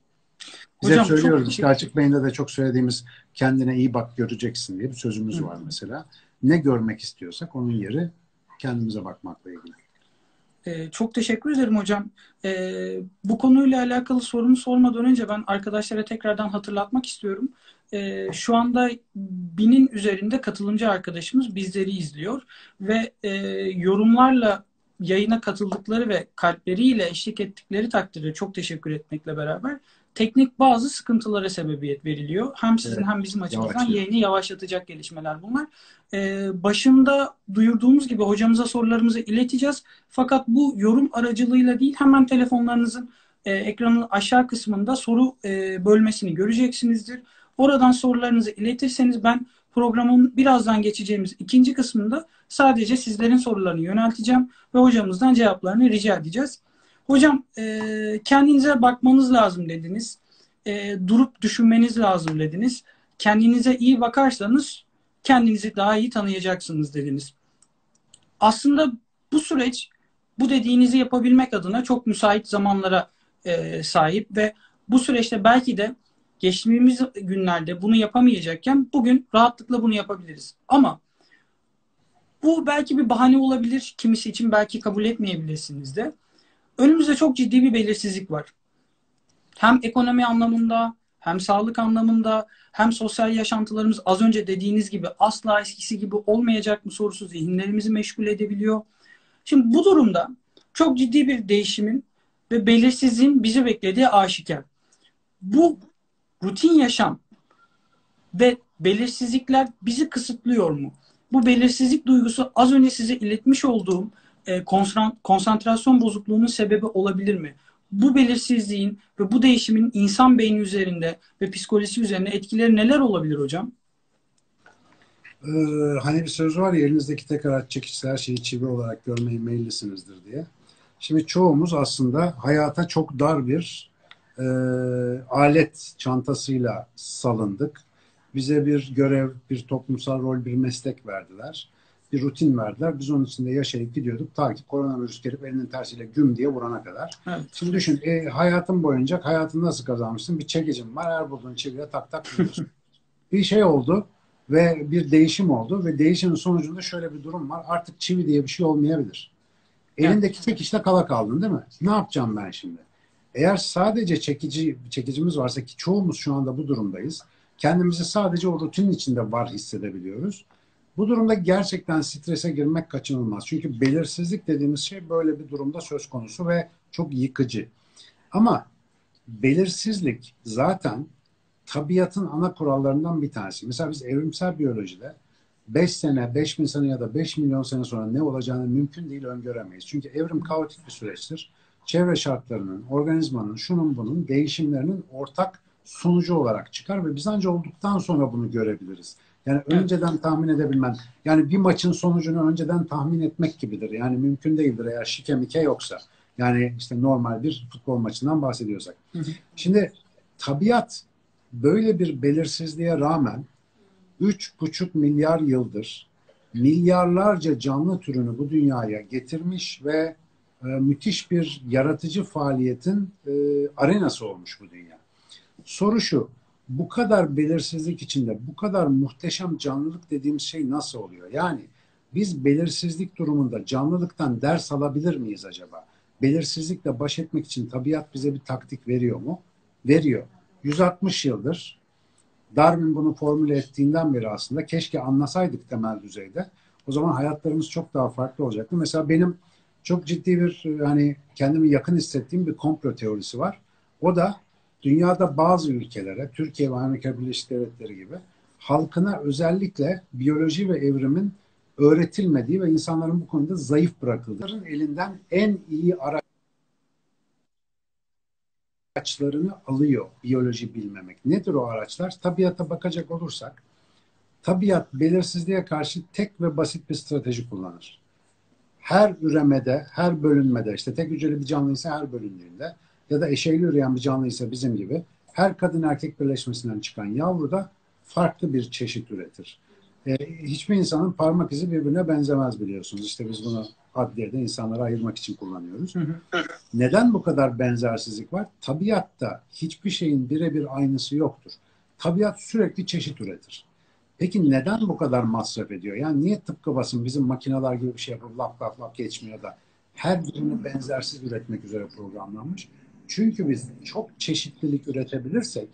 Biz hep Hocam çok söylüyoruz işte teşekkür açık beyinde de çok söylediğimiz kendine iyi bak göreceksin diye bir sözümüz var mesela. Ne görmek istiyorsak onun yeri kendimize bakmakla ilgili. Ee, çok teşekkür ederim hocam. Ee, bu konuyla alakalı sorumu sormadan önce ben arkadaşlara tekrardan hatırlatmak istiyorum. Ee, şu anda binin üzerinde katılımcı arkadaşımız bizleri izliyor ve e, yorumlarla yayına katıldıkları ve kalpleriyle eşlik ettikleri takdirde çok teşekkür etmekle beraber teknik bazı sıkıntılara sebebiyet veriliyor. Hem sizin Evet, hem bizim açımızdan yavaşlıyor. yayını yavaşlatacak gelişmeler bunlar. Ee, başında duyurduğumuz gibi hocamıza sorularımızı ileteceğiz. Fakat bu yorum aracılığıyla değil, hemen telefonlarınızın e, ekranın aşağı kısmında soru e, bölmesini göreceksinizdir. Oradan sorularınızı iletirseniz ben programın birazdan geçeceğimiz ikinci kısmında sadece sizlerin sorularını yönelteceğim ve hocamızdan cevaplarını rica edeceğiz. Hocam e, kendinize bakmanız lazım dediniz. E, durup düşünmeniz lazım dediniz. Kendinize iyi bakarsanız kendinizi daha iyi tanıyacaksınız dediniz. Aslında bu süreç bu dediğinizi yapabilmek adına çok müsait zamanlara e, sahip ve bu süreçte belki de geçtiğimiz günlerde bunu yapamayacakken bugün rahatlıkla bunu yapabiliriz. Ama bu belki bir bahane olabilir. Kimisi için belki kabul etmeyebilirsiniz de. Önümüzde çok ciddi bir belirsizlik var. Hem ekonomi anlamında, hem sağlık anlamında, hem sosyal yaşantılarımız az önce dediğiniz gibi asla eskisi gibi olmayacak mı sorusu zihinlerimizi meşgul edebiliyor. Şimdi bu durumda çok ciddi bir değişimin ve belirsizliğin bizi beklediği aşikar. Bu rutin yaşam ve belirsizlikler bizi kısıtlıyor mu? Bu belirsizlik duygusu az önce size iletmiş olduğum e, konsantrasyon bozukluğunun sebebi olabilir mi? Bu belirsizliğin ve bu değişimin insan beyni üzerinde ve psikolojisi üzerinde etkileri neler olabilir hocam? Ee, hani bir söz var ya, elinizdeki tek araç çekiçse her şeyi çivi olarak görmeyi meyillisinizdir diye. Şimdi çoğumuz aslında hayata çok dar bir e, alet çantasıyla salındık. Bize bir görev, bir toplumsal rol, bir meslek verdiler. Bir rutin verdiler. Biz onun içinde yaşayıp gidiyorduk. Ta ki koronavirüs gelip elinin tersiyle güm diye vurana kadar. Evet. Şimdi düşün, e, hayatın boyunca hayatını nasıl kazanmışsın? Bir çekicin var. Her bulduğun çiviye tak tak vuruyorsun. Bir şey oldu ve bir değişim oldu ve değişimin sonucunda şöyle bir durum var. Artık çivi diye bir şey olmayabilir. Elindeki çekişle kala kaldın, değil mi? Ne yapacağım ben şimdi? Eğer sadece çekici çekicimiz varsa, ki çoğumuz şu anda bu durumdayız. Kendimizi sadece o rutinin içinde var hissedebiliyoruz. Bu durumda gerçekten strese girmek kaçınılmaz. Çünkü belirsizlik dediğimiz şey böyle bir durumda söz konusu ve çok yıkıcı. Ama belirsizlik zaten tabiatın ana kurallarından bir tanesi. Mesela biz evrimsel biyolojide beş sene, beş bin sene ya da beş milyon sene sonra ne olacağını mümkün değil öngöremeyiz. Çünkü evrim kaotik bir süreçtir. Çevre şartlarının, organizmanın, şunun bunun değişimlerinin ortak sonucu olarak çıkar ve biz ancak olduktan sonra bunu görebiliriz. Yani önceden tahmin edebilmen, yani bir maçın sonucunu önceden tahmin etmek gibidir. Yani mümkün değildir eğer şike mike yoksa. Yani işte normal bir futbol maçından bahsediyorsak. Şimdi tabiat böyle bir belirsizliğe rağmen üç buçuk milyar yıldır milyarlarca canlı türünü bu dünyaya getirmiş ve e, müthiş bir yaratıcı faaliyetin e, arenası olmuş bu dünya. Soru şu, bu kadar belirsizlik içinde bu kadar muhteşem canlılık dediğimiz şey nasıl oluyor? Yani biz belirsizlik durumunda canlılıktan ders alabilir miyiz acaba? Belirsizlikle baş etmek için tabiat bize bir taktik veriyor mu? Veriyor. yüz altmış yıldır Darwin bunu formüle ettiğinden beri aslında keşke anlasaydık temel düzeyde. O zaman hayatlarımız çok daha farklı olacaktı. Mesela benim çok ciddi bir, hani kendimi yakın hissettiğim bir komplo teorisi var. O da dünyada bazı ülkelere, Türkiye ve Amerika Birleşik Devletleri gibi halkına özellikle biyoloji ve evrimin öğretilmediği ve insanların bu konuda zayıf bırakıldığı, elinden en iyi araç araçlarını alıyor biyoloji bilmemek. Nedir o araçlar? Tabiata bakacak olursak, tabiat belirsizliğe karşı tek ve basit bir strateji kullanır. Her üremede, her bölünmede, işte tek hücreli bir canlıysa her bölündüğünde ya da eşeyli üreyen bir canlıysa bizim gibi her kadın erkek birleşmesinden çıkan yavru da farklı bir çeşit üretir. Ee, hiçbir insanın parmak izi birbirine benzemez, biliyorsunuz. İşte biz bunu adliyede insanları ayırmak için kullanıyoruz. Hı hı. Neden bu kadar benzersizlik var? Tabiatta hiçbir şeyin birebir aynısı yoktur. Tabiat sürekli çeşit üretir. Peki neden bu kadar masraf ediyor? Yani niye tıpkı basın bizim makineler gibi bir şey yapıp lap lap lap geçmiyor da her birini benzersiz üretmek üzere programlanmış? Çünkü biz çok çeşitlilik üretebilirsek,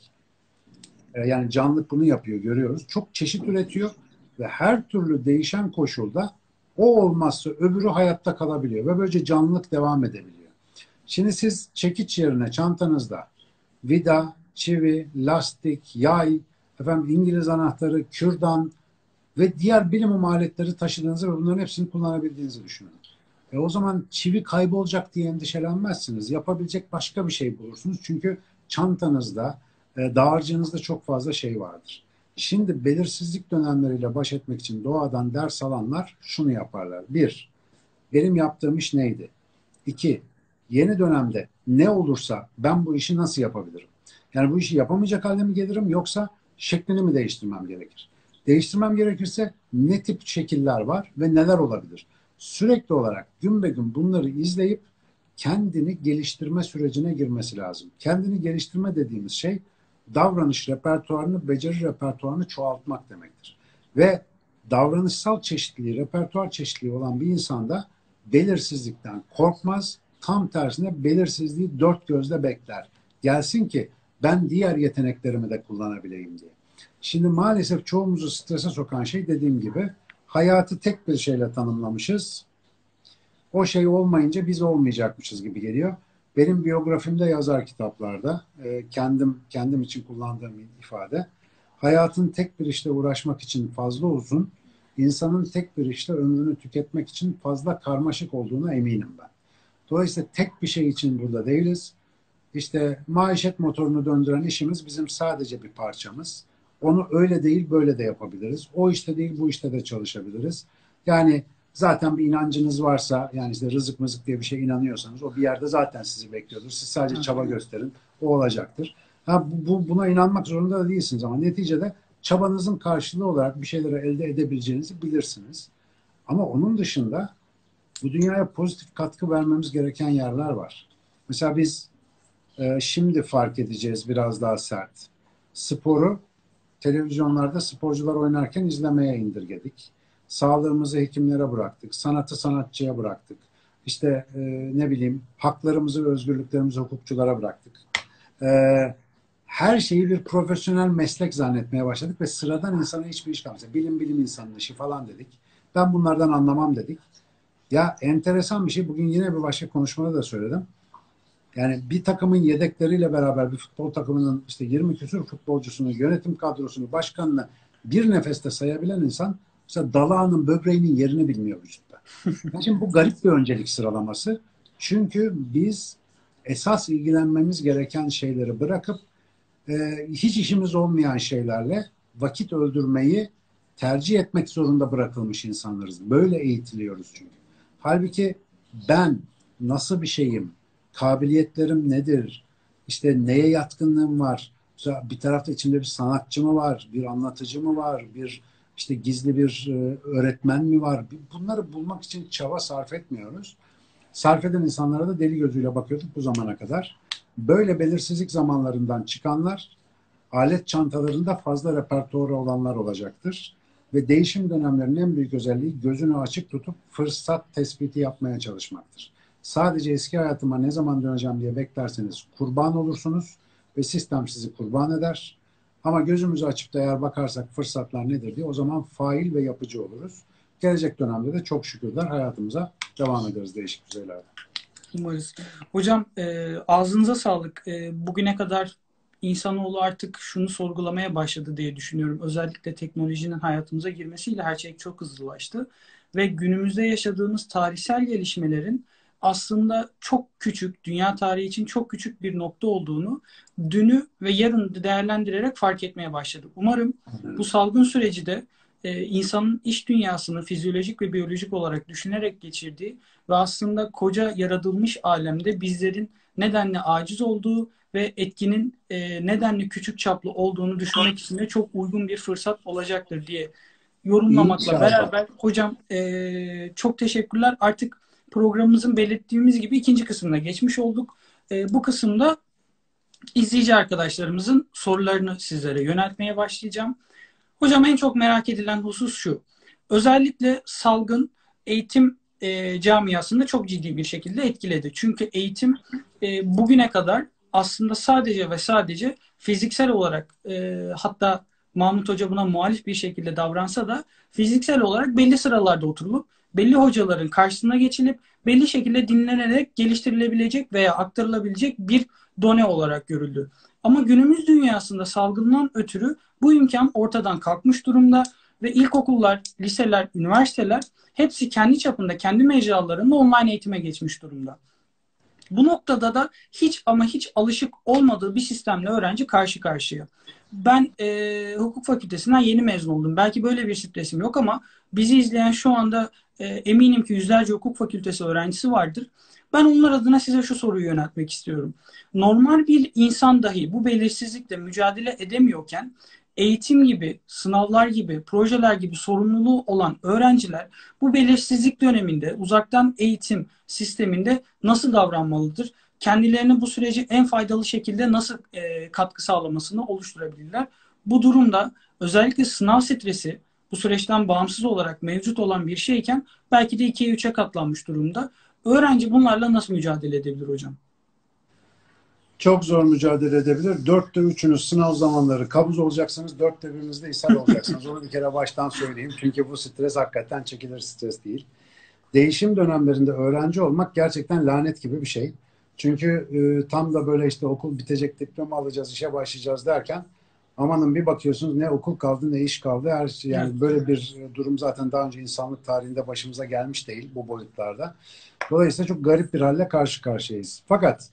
yani canlılık bunu yapıyor, görüyoruz. Çok çeşit üretiyor ve her türlü değişen koşulda o olmazsa öbürü hayatta kalabiliyor ve böylece canlılık devam edebiliyor. Şimdi siz çekiç yerine çantanızda vida, çivi, lastik, yay, efendim İngiliz anahtarı, kürdan ve diğer bilimum aletleri taşıdığınızı ve bunların hepsini kullanabildiğinizi düşünün. E o zaman çivi kaybolacak diye endişelenmezsiniz. Yapabilecek başka bir şey bulursunuz. Çünkü çantanızda, e, dağarcığınızda çok fazla şey vardır. Şimdi belirsizlik dönemleriyle baş etmek için doğadan ders alanlar şunu yaparlar. Bir, benim yaptığım iş neydi? İki, yeni dönemde ne olursa ben bu işi nasıl yapabilirim? Yani bu işi yapamayacak halde mi gelirim, yoksa şeklini mi değiştirmem gerekir? Değiştirmem gerekirse ne tip şekiller var ve neler olabilir? Sürekli olarak gün be gün bunları izleyip kendini geliştirme sürecine girmesi lazım. Kendini geliştirme dediğimiz şey davranış repertuarını, beceri repertuarını çoğaltmak demektir. Ve davranışsal çeşitliliği, repertuar çeşitliliği olan bir insanda belirsizlikten korkmaz, tam tersine belirsizliği dört gözle bekler. Gelsin ki ben diğer yeteneklerimi de kullanabileyim diye. Şimdi maalesef çoğumuzu strese sokan şey, dediğim gibi, hayatı tek bir şeyle tanımlamışız. O şey olmayınca biz olmayacakmışız gibi geliyor. benim biyografimde yazar kitaplarda e, kendim kendim için kullandığım ifade, hayatın tek bir işle uğraşmak için fazla uzun, insanın tek bir işte ömrünü tüketmek için fazla karmaşık olduğuna eminim ben. Dolayısıyla tek bir şey için burada değiliz. İşte maişet motorunu döndüren işimiz bizim sadece bir parçamız. Onu öyle değil böyle de yapabiliriz. O işte değil bu işte de çalışabiliriz. Yani zaten bir inancınız varsa, yani işte rızık mızık diye bir şey inanıyorsanız, o bir yerde zaten sizi bekliyordur. Siz sadece çaba gösterin, o olacaktır. Ha, bu, bu- buna inanmak zorunda da değilsiniz ama neticede çabanızın karşılığı olarak bir şeyleri elde edebileceğinizi bilirsiniz. Ama onun dışında bu dünyaya pozitif katkı vermemiz gereken yerler var. Mesela biz e, şimdi fark edeceğiz biraz daha sert. Sporu televizyonlarda sporcular oynarken izlemeye indirgedik. Sağlığımızı hekimlere bıraktık. Sanatı sanatçıya bıraktık. İşte e, ne bileyim haklarımızı ve özgürlüklerimizi hukukçulara bıraktık. E, her şeyi bir profesyonel meslek zannetmeye başladık ve sıradan insana hiçbir iş kalmadı. Bilim bilim insanının işi falan dedik. Ben bunlardan anlamam dedik. Ya enteresan bir şey. Bugün yine bir başka konuşmada da söyledim. Yani bir takımın yedekleriyle beraber bir futbol takımının işte yirmi küsur futbolcusunu, yönetim kadrosunu, başkanını bir nefeste sayabilen insan mesela dalağının, böbreğinin yerini bilmiyor vücutta. Yani şimdi bu garip bir öncelik sıralaması. Çünkü biz esas ilgilenmemiz gereken şeyleri bırakıp e, hiç işimiz olmayan şeylerle vakit öldürmeyi tercih etmek zorunda bırakılmış insanlarız. Böyle eğitiliyoruz çünkü. Halbuki ben nasıl bir şeyim, kabiliyetlerim nedir, işte neye yatkınlığım var, bir tarafta içimde bir sanatçı mı var, bir anlatıcı mı var, bir işte gizli bir e, öğretmen mi var, bunları bulmak için çaba sarf etmiyoruz. Sarf eden insanlara da deli gözüyle bakıyorduk bu zamana kadar. Böyle belirsizlik zamanlarından çıkanlar alet çantalarında fazla repertuarı olanlar olacaktır. Ve değişim dönemlerinin en büyük özelliği gözünü açık tutup fırsat tespiti yapmaya çalışmaktır. Sadece eski hayatıma ne zaman döneceğim diye beklerseniz kurban olursunuz ve sistem sizi kurban eder. Ama gözümüzü açıp da eğer bakarsak fırsatlar nedir diye, o zaman fail ve yapıcı oluruz. Gelecek dönemde de çok şükürler hayatımıza devam ederiz değişik düzeylerde. Umarız. Hocam e, ağzınıza sağlık. E, bugüne kadar insanoğlu artık şunu sorgulamaya başladı diye düşünüyorum. Özellikle teknolojinin hayatımıza girmesiyle her şey çok hızlılaştı. Ve günümüzde yaşadığımız tarihsel gelişmelerin aslında çok küçük, dünya tarihi için çok küçük bir nokta olduğunu dünü ve yarını değerlendirerek fark etmeye başladık. Umarım bu salgın süreci de e, insanın iç dünyasını fizyolojik ve biyolojik olarak düşünerek geçirdiği ve aslında koca yaratılmış alemde bizlerin nedenle aciz olduğu ve etkinin e, nedenli küçük çaplı olduğunu düşünmek için de çok uygun bir fırsat olacaktır diye yorumlamakla İnşallah. beraber hocam e, çok teşekkürler. Artık programımızın belirttiğimiz gibi ikinci kısmına geçmiş olduk. E, bu kısımda izleyici arkadaşlarımızın sorularını sizlere yöneltmeye başlayacağım. Hocam en çok merak edilen husus şu. Özellikle salgın eğitim e, camiasında çok ciddi bir şekilde etkiledi. Çünkü eğitim e, bugüne kadar aslında sadece ve sadece fiziksel olarak e, hatta Mahmut Hoca buna muhalif bir şekilde davransa da fiziksel olarak belli sıralarda oturulup belli hocaların karşısına geçilip belli şekilde dinlenerek geliştirilebilecek veya aktarılabilecek bir done olarak görüldü. Ama günümüz dünyasında salgından ötürü bu imkan ortadan kalkmış durumda ve ilkokullar, liseler, üniversiteler hepsi kendi çapında, kendi mecralarında online eğitime geçmiş durumda. Bu noktada da hiç ama hiç alışık olmadığı bir sistemle öğrenci karşı karşıya. Ben e, hukuk fakültesinden yeni mezun oldum. Belki böyle bir stresim yok ama bizi izleyen şu anda e, eminim ki yüzlerce hukuk fakültesi öğrencisi vardır. Ben onlar adına size şu soruyu yöneltmek istiyorum. Normal bir insan dahi bu belirsizlikle mücadele edemiyorken eğitim gibi, sınavlar gibi, projeler gibi sorumluluğu olan öğrenciler bu belirsizlik döneminde uzaktan eğitim sisteminde nasıl davranmalıdır? Kendilerine bu süreci en faydalı şekilde nasıl e, katkı sağlamasını oluşturabilirler? Bu durumda özellikle sınav stresi bu süreçten bağımsız olarak mevcut olan bir şeyken belki de ikiye üçe katlanmış durumda. Öğrenci bunlarla nasıl mücadele edebilir hocam? Çok zor mücadele edebilir. Dörtte üçünüz sınav zamanları kabuz olacaksınız. Dörtte biriniz de ishal olacaksınız. Onu bir kere baştan söyleyeyim. Çünkü bu stres hakikaten çekilir stres değil. Değişim dönemlerinde öğrenci olmak gerçekten lanet gibi bir şey. Çünkü e, tam da böyle işte okul bitecek, diploma alacağız, işe başlayacağız derken amanın bir bakıyorsunuz ne okul kaldı ne iş kaldı. Her şey, Evet. yani böyle bir durum zaten daha önce insanlık tarihinde başımıza gelmiş değil bu boyutlarda. Dolayısıyla çok garip bir halle karşı karşıyayız. Fakat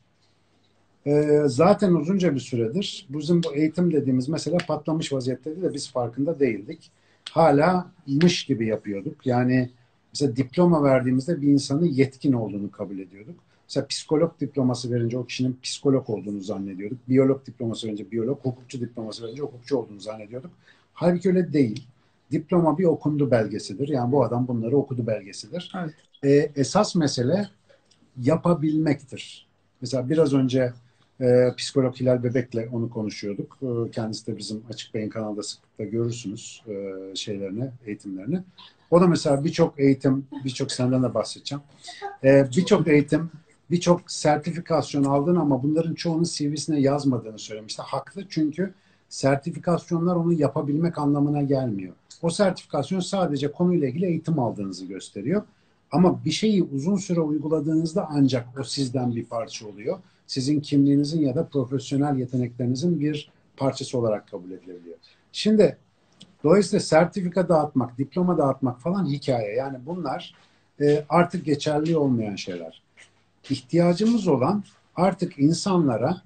e, zaten uzunca bir süredir bizim bu eğitim dediğimiz mesela patlamış vaziyetteydi de biz farkında değildik. Hala mış gibi yapıyorduk. Yani mesela diploma verdiğimizde bir insanın yetkin olduğunu kabul ediyorduk. Mesela psikolog diploması verince o kişinin psikolog olduğunu zannediyorduk. Biyolog diploması verince biyolog, hukukçu diploması verince hukukçu olduğunu zannediyorduk. Halbuki öyle değil. Diploma bir okundu belgesidir. Yani bu adam bunları okudu belgesidir. Evet. Ee, esas mesele yapabilmektir. Mesela biraz önce e, psikolog Hilal Bebek'le onu konuşuyorduk. E, kendisi de bizim Açık Beyin kanalda sıklıkla görürsünüz e, şeylerini, eğitimlerini. O da mesela birçok eğitim, birçok senden de bahsedeceğim. E, birçok eğitim, birçok sertifikasyon aldın ama bunların çoğunu C V'sine yazmadığını söylemişti. Haklı, çünkü sertifikasyonlar onu yapabilmek anlamına gelmiyor. O sertifikasyon sadece konuyla ilgili eğitim aldığınızı gösteriyor. Ama bir şeyi uzun süre uyguladığınızda ancak o sizden bir parça oluyor. Sizin kimliğinizin ya da profesyonel yeteneklerinizin bir parçası olarak kabul edilebiliyor. Şimdi dolayısıyla sertifika dağıtmak, diploma dağıtmak falan hikaye. Yani bunlar e, artık geçerli olmayan şeyler. İhtiyacımız olan artık insanlara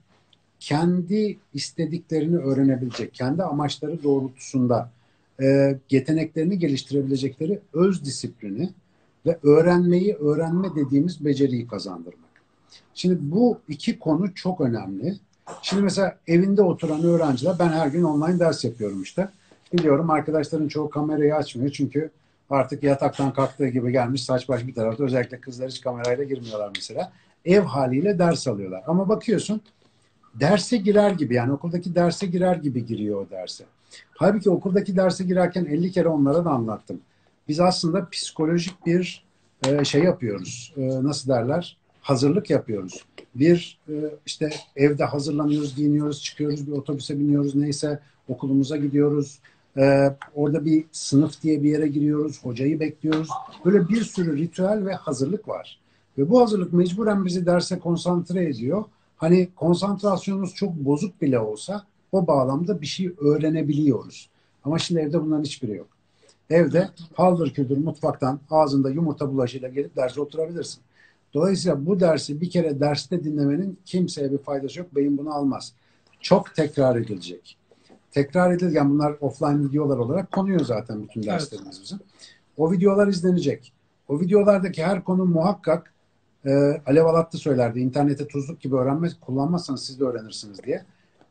kendi istediklerini öğrenebilecek, kendi amaçları doğrultusunda e, yeteneklerini geliştirebilecekleri öz disiplini ve öğrenmeyi, öğrenme dediğimiz beceriyi kazandırmak. Şimdi bu iki konu çok önemli. Şimdi mesela evinde oturan öğrenciler, ben her gün online ders yapıyorum işte. Biliyorum arkadaşların çoğu kamerayı açmıyor çünkü artık yataktan kalktığı gibi gelmiş saç baş bir tarafta, özellikle kızlar hiç kamerayla girmiyorlar mesela. Ev haliyle ders alıyorlar. Ama bakıyorsun derse girer gibi, yani okuldaki derse girer gibi giriyor o derse. Halbuki okuldaki derse girerken elli kere onlara da anlattım. Biz aslında psikolojik bir e, şey yapıyoruz. E, nasıl derler? Hazırlık yapıyoruz. Bir e, işte evde hazırlanıyoruz, giyiniyoruz, çıkıyoruz, bir otobüse biniyoruz, neyse okulumuza gidiyoruz. E, orada bir sınıf diye bir yere giriyoruz, hocayı bekliyoruz. Böyle bir sürü ritüel ve hazırlık var. Ve bu hazırlık mecburen bizi derse konsantre ediyor. Hani konsantrasyonumuz çok bozuk bile olsa o bağlamda bir şey öğrenebiliyoruz. Ama şimdi evde bunların hiçbiri yok. Evde haldır küldür mutfaktan ağzında yumurta bulaşıyla gelip derse oturabilirsin. Dolayısıyla bu dersi bir kere derste dinlemenin kimseye bir faydası yok. Beyin bunu almaz. Çok tekrar edilecek. Tekrar edilirken bunlar offline videolar olarak konuyor zaten bütün Evet. derslerimiz bizim. O videolar izlenecek. O videolardaki her konu muhakkak e, Alev Alatlı söylerdi. İnternete tuzluk gibi öğrenmez, kullanmazsanız siz de öğrenirsiniz diye.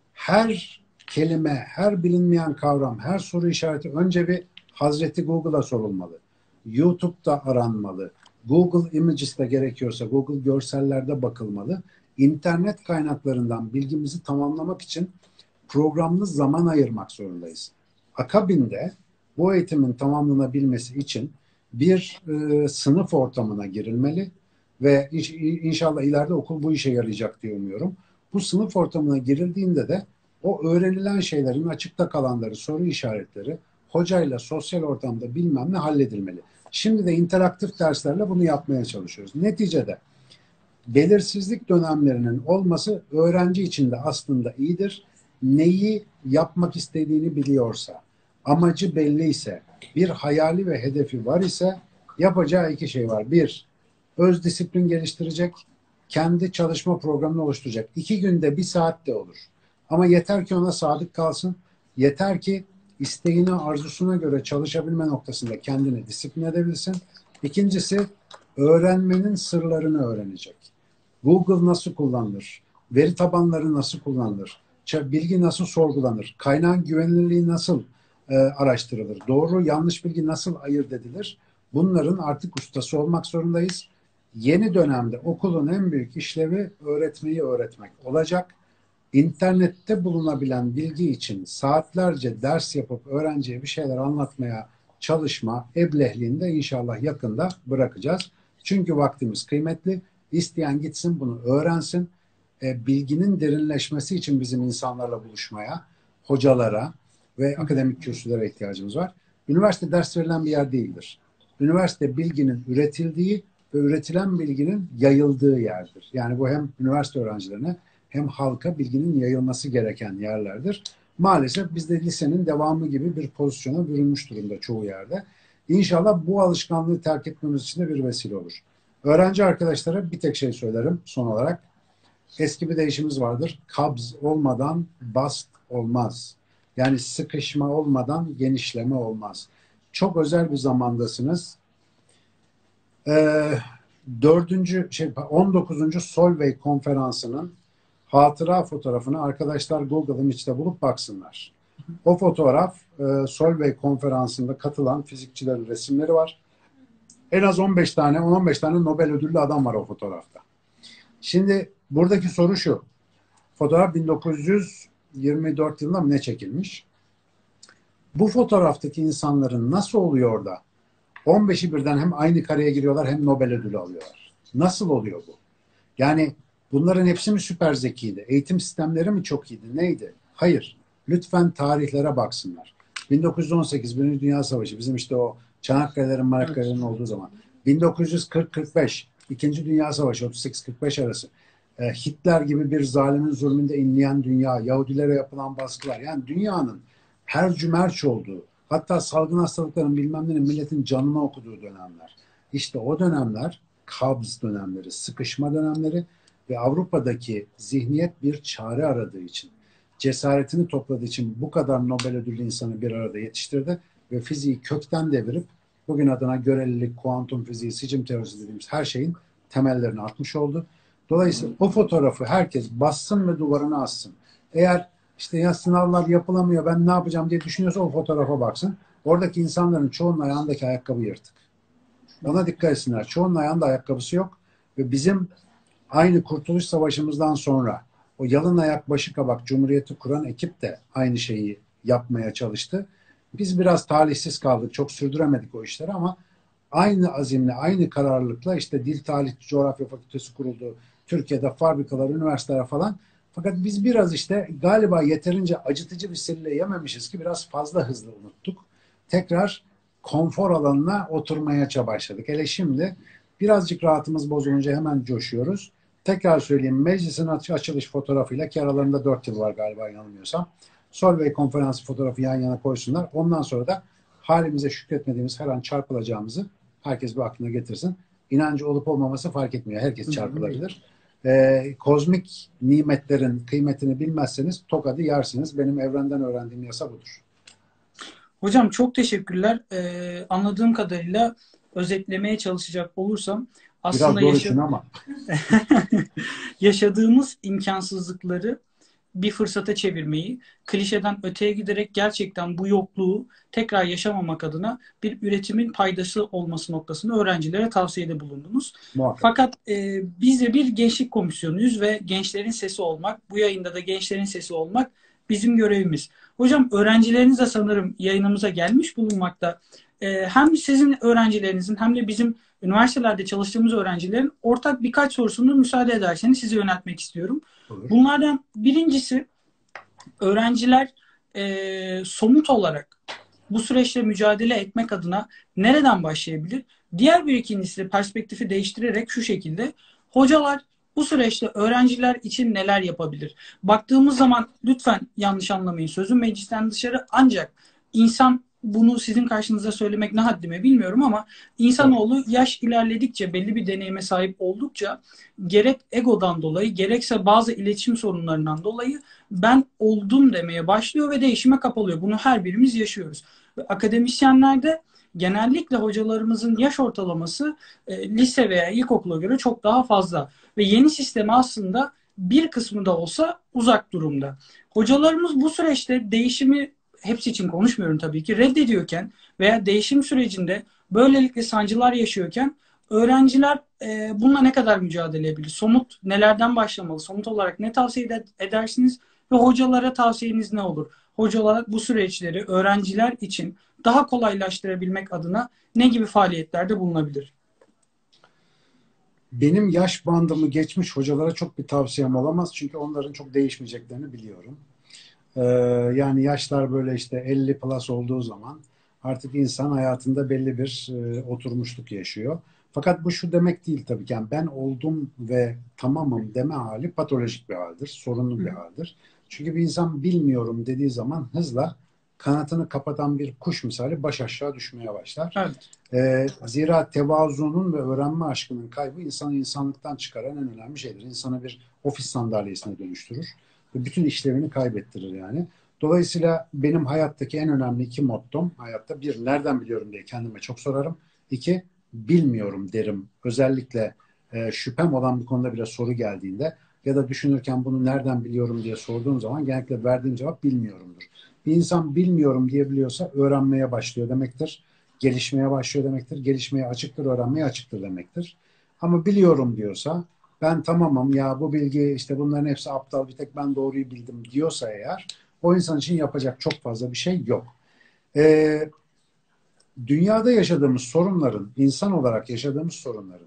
Her kelime, her bilinmeyen kavram, her soru işareti önce bir Hazreti Google'a sorulmalı. YouTube'da aranmalı. Google Images'te gerekiyorsa Google görsellerde bakılmalı. İnternet kaynaklarından bilgimizi tamamlamak için programlı zaman ayırmak zorundayız. Akabinde bu eğitimin tamamlanabilmesi için bir e, sınıf ortamına girilmeli ve inşallah ileride okul bu işe yarayacak diye umuyorum. Bu sınıf ortamına girildiğinde de o öğrenilen şeylerin açıkta kalanları, soru işaretleri hocayla sosyal ortamda bilmem ne halledilmeli. Şimdi de interaktif derslerle bunu yapmaya çalışıyoruz. Neticede belirsizlik dönemlerinin olması öğrenci için de aslında iyidir. Neyi yapmak istediğini biliyorsa, amacı belliyse, bir hayali ve hedefi var ise yapacağı iki şey var. Bir, öz disiplin geliştirecek, kendi çalışma programını oluşturacak. İki günde bir saat de olur. Ama yeter ki ona sadık kalsın, yeter ki isteğine, arzusuna göre çalışabilme noktasında kendini disiplin edebilsin. İkincisi, öğrenmenin sırlarını öğrenecek. Google nasıl kullanılır? Veri tabanları nasıl kullanılır? Bilgi nasıl sorgulanır? Kaynağın güvenilirliği nasıl e, araştırılır? Doğru, yanlış bilgi nasıl ayırt edilir? Bunların artık ustası olmak zorundayız. Yeni dönemde okulun en büyük işlevi öğretmeyi öğretmek olacak. İnternette bulunabilen bilgi için saatlerce ders yapıp öğrenciye bir şeyler anlatmaya çalışma eblehliğinde inşallah yakında bırakacağız. Çünkü vaktimiz kıymetli. İsteyen gitsin bunu öğrensin. E, bilginin derinleşmesi için bizim insanlarla buluşmaya, hocalara ve akademik kürsülere ihtiyacımız var. Üniversite ders verilen bir yer değildir. Üniversite bilginin üretildiği ve üretilen bilginin yayıldığı yerdir. Yani bu hem üniversite öğrencilerine hem halka bilginin yayılması gereken yerlerdir. Maalesef biz de lisenin devamı gibi bir pozisyona bürünmüş durumda çoğu yerde. İnşallah bu alışkanlığı terk etmemiz için de bir vesile olur. Öğrenci arkadaşlara bir tek şey söylerim son olarak. Eski bir deyişimiz vardır. Kabz olmadan bast olmaz. Yani sıkışma olmadan genişleme olmaz. Çok özel bir zamandasınız. Ee, dördüncü şey on dokuzuncu Solvay konferansının hatıra fotoğrafını arkadaşlar Google Image'de bulup baksınlar. O fotoğraf e, Solvay konferansında katılan fizikçilerin resimleri var. En az on beş tane, on on beş tane Nobel ödüllü adam var o fotoğrafta. Şimdi buradaki soru şu. Fotoğraf bin dokuz yüz yirmi dört yılında mı ne çekilmiş? Bu fotoğraftaki insanların nasıl oluyor da on beşi birden hem aynı kareye giriyorlar hem Nobel ödülü alıyorlar? Nasıl oluyor bu? Yani bunların hepsi mi süper zekiydi? Eğitim sistemleri mi çok iyiydi? Neydi? Hayır. Lütfen tarihlere baksınlar. bin dokuz yüz on sekiz Birinci Dünya Savaşı bizim işte o Çanakkale'lerin, Marakkale'nin evet. olduğu zaman. bin dokuz yüz kırk kırk beş İkinci Dünya Savaşı otuz sekiz kırk beş arası. E, Hitler gibi bir zalimin zulmünde inleyen dünya, Yahudilere yapılan baskılar. Yani dünyanın her cümerç olduğu, hatta salgın hastalıkların bilmem nenin milletin canını okuduğu dönemler. İşte o dönemler kabz dönemleri, sıkışma dönemleri ve Avrupa'daki zihniyet bir çare aradığı için, cesaretini topladığı için bu kadar Nobel ödüllü insanı bir arada yetiştirdi ve fiziği kökten devirip bugün adına görelilik, kuantum fiziği, sicim teorisi dediğimiz her şeyin temellerini atmış oldu. Dolayısıyla o fotoğrafı herkes bassın ve duvarına assın. Eğer işte ya sınavlar yapılamıyor ben ne yapacağım diye düşünüyorsa o fotoğrafa baksın. Oradaki insanların çoğunun ayağındaki ayakkabı yırtık. Ona dikkat etsinler. Çoğunun ayağında ayakkabısı yok ve bizim aynı Kurtuluş Savaşı'mızdan sonra o yalın ayak başı kabak Cumhuriyeti kuran ekip de aynı şeyi yapmaya çalıştı. Biz biraz talihsiz kaldık. Çok sürdüremedik o işleri ama aynı azimle, aynı kararlılıkla işte Dil Tarih Coğrafya Fakültesi kuruldu. Türkiye'de fabrikalar, üniversiteler falan. Fakat biz biraz işte galiba yeterince acıtıcı bir sille yememişiz ki biraz fazla hızlı unuttuk. Tekrar konfor alanına oturmaya başladık. Hele şimdi birazcık rahatımız bozulunca hemen coşuyoruz. Tekrar söyleyeyim, meclisin açılış fotoğrafıyla ki aralarında dört yıl var galiba yanılmıyorsam. Solvay konferansı fotoğrafı yan yana koysunlar. Ondan sonra da halimize şükretmediğimiz her an çarpılacağımızı herkes bir aklına getirsin. İnancı olup olmaması fark etmiyor. Herkes çarpılabilir. Ee, kozmik nimetlerin kıymetini bilmezseniz tokadı yersiniz. Benim evrenden öğrendiğim yasa budur. Hocam çok teşekkürler. Ee, anladığım kadarıyla özetlemeye çalışacak olursam aslında Biraz yaşa... ama. yaşadığımız imkansızlıkları bir fırsata çevirmeyi, klişeden öteye giderek gerçekten bu yokluğu tekrar yaşamamak adına bir üretimin paydası olması noktasında öğrencilere tavsiyede bulundunuz. Muhakkak. Fakat e, biz de bir gençlik komisyonuyuz ve gençlerin sesi olmak, bu yayında da gençlerin sesi olmak bizim görevimiz. Hocam öğrencileriniz de sanırım yayınımıza gelmiş bulunmakta. E, hem sizin öğrencilerinizin hem de bizim üniversitelerde çalıştığımız öğrencilerin ortak birkaç sorusunu müsaade ederseniz size yöneltmek istiyorum. Olur. Bunlardan birincisi öğrenciler e, somut olarak bu süreçle mücadele etmek adına nereden başlayabilir? Diğer bir ikincisi perspektifi değiştirerek şu şekilde hocalar bu süreçte öğrenciler için neler yapabilir? Baktığımız zaman lütfen yanlış anlamayın sözüm meclisten dışarı ancak insan bunu sizin karşınıza söylemek ne haddime bilmiyorum ama insanoğlu yaş ilerledikçe belli bir deneyime sahip oldukça gerek egodan dolayı gerekse bazı iletişim sorunlarından dolayı ben oldum demeye başlıyor ve değişime kapalıyor. Bunu her birimiz yaşıyoruz. Ve akademisyenlerde genellikle hocalarımızın yaş ortalaması e, lise veya ilkokula göre çok daha fazla. Ve yeni sistemi aslında bir kısmı da olsa uzak durumda. Hocalarımız bu süreçte değişimi hepsi için konuşmuyorum tabii ki reddediyorken veya değişim sürecinde böylelikle sancılar yaşıyorken öğrenciler e, bununla ne kadar mücadele edebilir? Somut nelerden başlamalı? Somut olarak ne tavsiye edersiniz? Ve hocalara tavsiyeniz ne olur? Hocalar bu süreçleri öğrenciler için daha kolaylaştırabilmek adına ne gibi faaliyetlerde bulunabilir? Benim yaş bandımı geçmiş hocalara çok bir tavsiyem olamaz. Çünkü onların çok değişmeyeceklerini biliyorum. Ee, yani yaşlar böyle işte elli plus olduğu zaman artık insan hayatında belli bir e, oturmuşluk yaşıyor. Fakat bu şu demek değil tabii ki. Yani ben oldum ve tamamım deme hali patolojik bir haldir, sorunlu bir haldir. Çünkü bir insan bilmiyorum dediği zaman hızla kanatını kapatan bir kuş misali baş aşağı düşmeye başlar. Evet. Ee, zira tevazunun ve öğrenme aşkının kaybı insanı insanlıktan çıkaran en önemli şeydir. İnsanı bir ofis sandalyesine dönüştürür ve bütün işlevini kaybettirir yani. Dolayısıyla benim hayattaki en önemli iki mottom hayatta bir, nereden biliyorum diye kendime çok sorarım. İki, bilmiyorum derim. Özellikle e, şüphem olan bir konuda bile soru geldiğinde ya da düşünürken bunu nereden biliyorum diye sorduğum zaman genellikle verdiğim cevap bilmiyorumdur. Bir insan bilmiyorum diyebiliyorsa öğrenmeye başlıyor demektir. Gelişmeye başlıyor demektir. Gelişmeye açıktır, öğrenmeye açıktır demektir. Ama biliyorum diyorsa, ben tamamım ya bu bilgi işte bunların hepsi aptal bir tek ben doğruyu bildim diyorsa eğer, o insan için yapacak çok fazla bir şey yok. Ee, Dünyada yaşadığımız sorunların, insan olarak yaşadığımız sorunların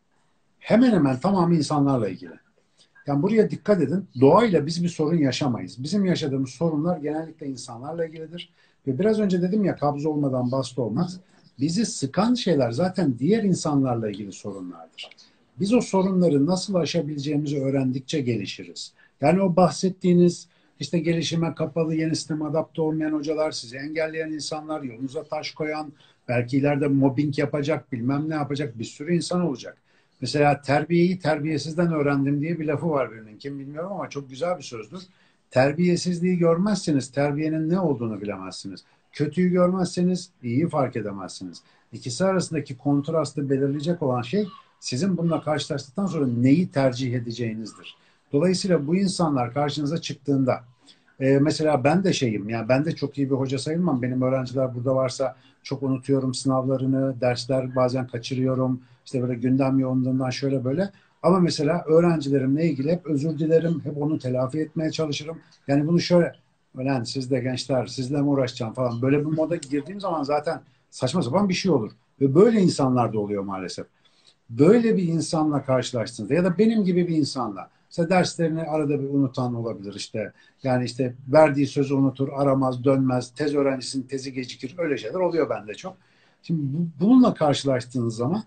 hemen hemen tamamı insanlarla ilgili. Yani buraya dikkat edin. Doğayla biz bir sorun yaşamayız. Bizim yaşadığımız sorunlar genellikle insanlarla ilgilidir. Ve biraz önce dedim ya, kabz olmadan bast olmaz. Bizi sıkan şeyler zaten diğer insanlarla ilgili sorunlardır. Biz o sorunları nasıl aşabileceğimizi öğrendikçe gelişiriz. Yani o bahsettiğiniz işte gelişime kapalı, yeni sisteme adapte olmayan hocalar, sizi engelleyen insanlar, yolunuza taş koyan, belki ileride mobbing yapacak, bilmem ne yapacak bir sürü insan olacak. Mesela terbiyeyi terbiyesizden öğrendim diye bir lafı var birinin. Kim bilmiyorum ama çok güzel bir sözdür. Terbiyesizliği görmezseniz terbiyenin ne olduğunu bilemezsiniz. Kötüyü görmezseniz iyiyi fark edemezsiniz. İkisi arasındaki kontrastı belirleyecek olan şey sizin bununla karşılaştıktan sonra neyi tercih edeceğinizdir. Dolayısıyla bu insanlar karşınıza çıktığında e, mesela ben de şeyim, yani ben de çok iyi bir hoca sayılmam. Benim öğrenciler burada varsa çok unutuyorum sınavlarını, dersler bazen kaçırıyorum. İşte böyle gündem yoğunluğundan şöyle böyle. Ama mesela öğrencilerimle ilgili hep özür dilerim, hep onu telafi etmeye çalışırım. Yani bunu şöyle, ölen siz de gençler, sizle mi uğraşacağım falan. Böyle bir moda girdiğim zaman zaten saçma sapan bir şey olur. Ve böyle insanlar da oluyor maalesef. Böyle bir insanla karşılaştığınızda ya da benim gibi bir insanla, işte derslerini arada bir unutan olabilir işte. Yani işte verdiği sözü unutur, aramaz, dönmez, tez öğrencisinin tezi gecikir. Öyle şeyler oluyor bende çok. Şimdi bu, bununla karşılaştığınız zaman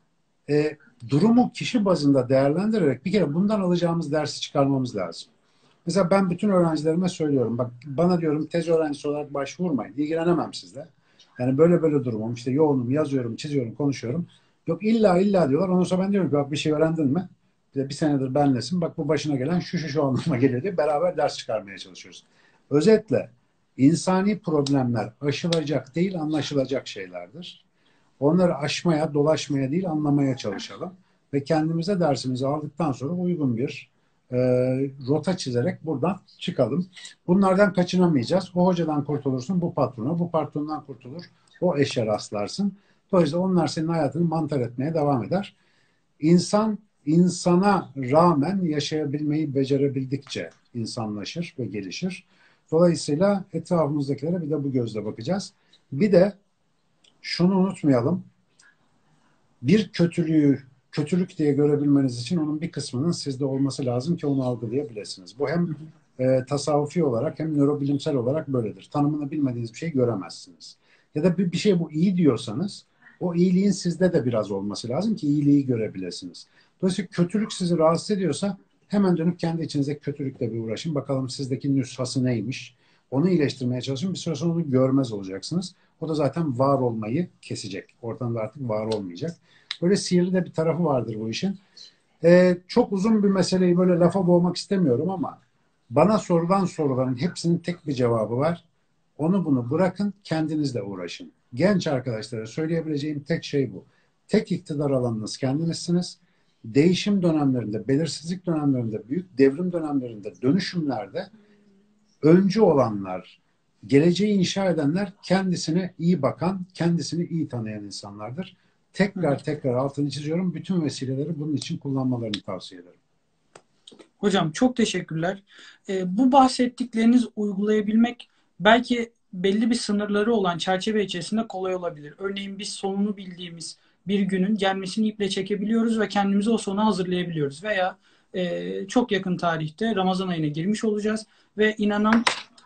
e, durumu kişi bazında değerlendirerek bir kere bundan alacağımız dersi çıkarmamız lazım. Mesela ben bütün öğrencilerime söylüyorum. Bak bana diyorum tez öğrencisi olarak başvurmayın. İlgilenemem sizle. Yani böyle böyle durumum. İşte yoğunum, yazıyorum, çiziyorum, konuşuyorum. Yok illa illa diyorlar. Ondan sonra ben diyorum ki bak bir şey öğrendin mi? Bir, bir senedir benlesin. Bak bu başına gelen şu şu şu anlama geliyor diye beraber ders çıkarmaya çalışıyoruz. Özetle insani problemler aşılacak değil anlaşılacak şeylerdir. Onları aşmaya, dolaşmaya değil anlamaya çalışalım. Ve kendimize dersimizi aldıktan sonra uygun bir e, rota çizerek buradan çıkalım. Bunlardan kaçınamayacağız. O hocadan kurtulursun, bu patrona, bu patrondan kurtulur, o eşe rastlarsın. Dolayısıyla onlar senin hayatını mantar etmeye devam eder. İnsan, insana rağmen yaşayabilmeyi becerebildikçe insanlaşır ve gelişir. Dolayısıyla etrafımızdakilere bir de bu gözle bakacağız. Bir de şunu unutmayalım. Bir kötülüğü kötülük diye görebilmeniz için onun bir kısmının sizde olması lazım ki onu algılayabilirsiniz. Bu hem e, tasavvufi olarak hem nörobilimsel olarak böyledir. Tanımını bilmediğiniz bir şey göremezsiniz. Ya da bir, bir şey bu iyi diyorsanız o iyiliğin sizde de biraz olması lazım ki iyiliği görebilirsiniz. Dolayısıyla kötülük sizi rahatsız ediyorsa hemen dönüp kendi içinizdeki kötülükle bir uğraşın. Bakalım sizdeki nüshası neymiş? Onu iyileştirmeye çalışın. Bir süre sonra onu görmez olacaksınız. O da zaten var olmayı kesecek. Ortadan da artık var olmayacak. Böyle sihirli de bir tarafı vardır bu işin. Ee, çok uzun bir meseleyi böyle lafa boğmak istemiyorum ama bana sorulan soruların hepsinin tek bir cevabı var. Onu bunu bırakın, kendinizle uğraşın. Genç arkadaşlara söyleyebileceğim tek şey bu. Tek iktidar alanınız kendinizsiniz. Değişim dönemlerinde, belirsizlik dönemlerinde, büyük devrim dönemlerinde, dönüşümlerde öncü olanlar, geleceği inşa edenler kendisine iyi bakan, kendisini iyi tanıyan insanlardır. Tekrar tekrar altını çiziyorum. Bütün vesileleri bunun için kullanmalarını tavsiye ederim. Hocam çok teşekkürler. Ee, bu bahsettikleriniz uygulayabilmek belki belli bir sınırları olan çerçeve içerisinde kolay olabilir. Örneğin biz sonunu bildiğimiz bir günün gelmesini iple çekebiliyoruz ve kendimizi o sona hazırlayabiliyoruz. Veya e, çok yakın tarihte Ramazan ayına girmiş olacağız ve inanan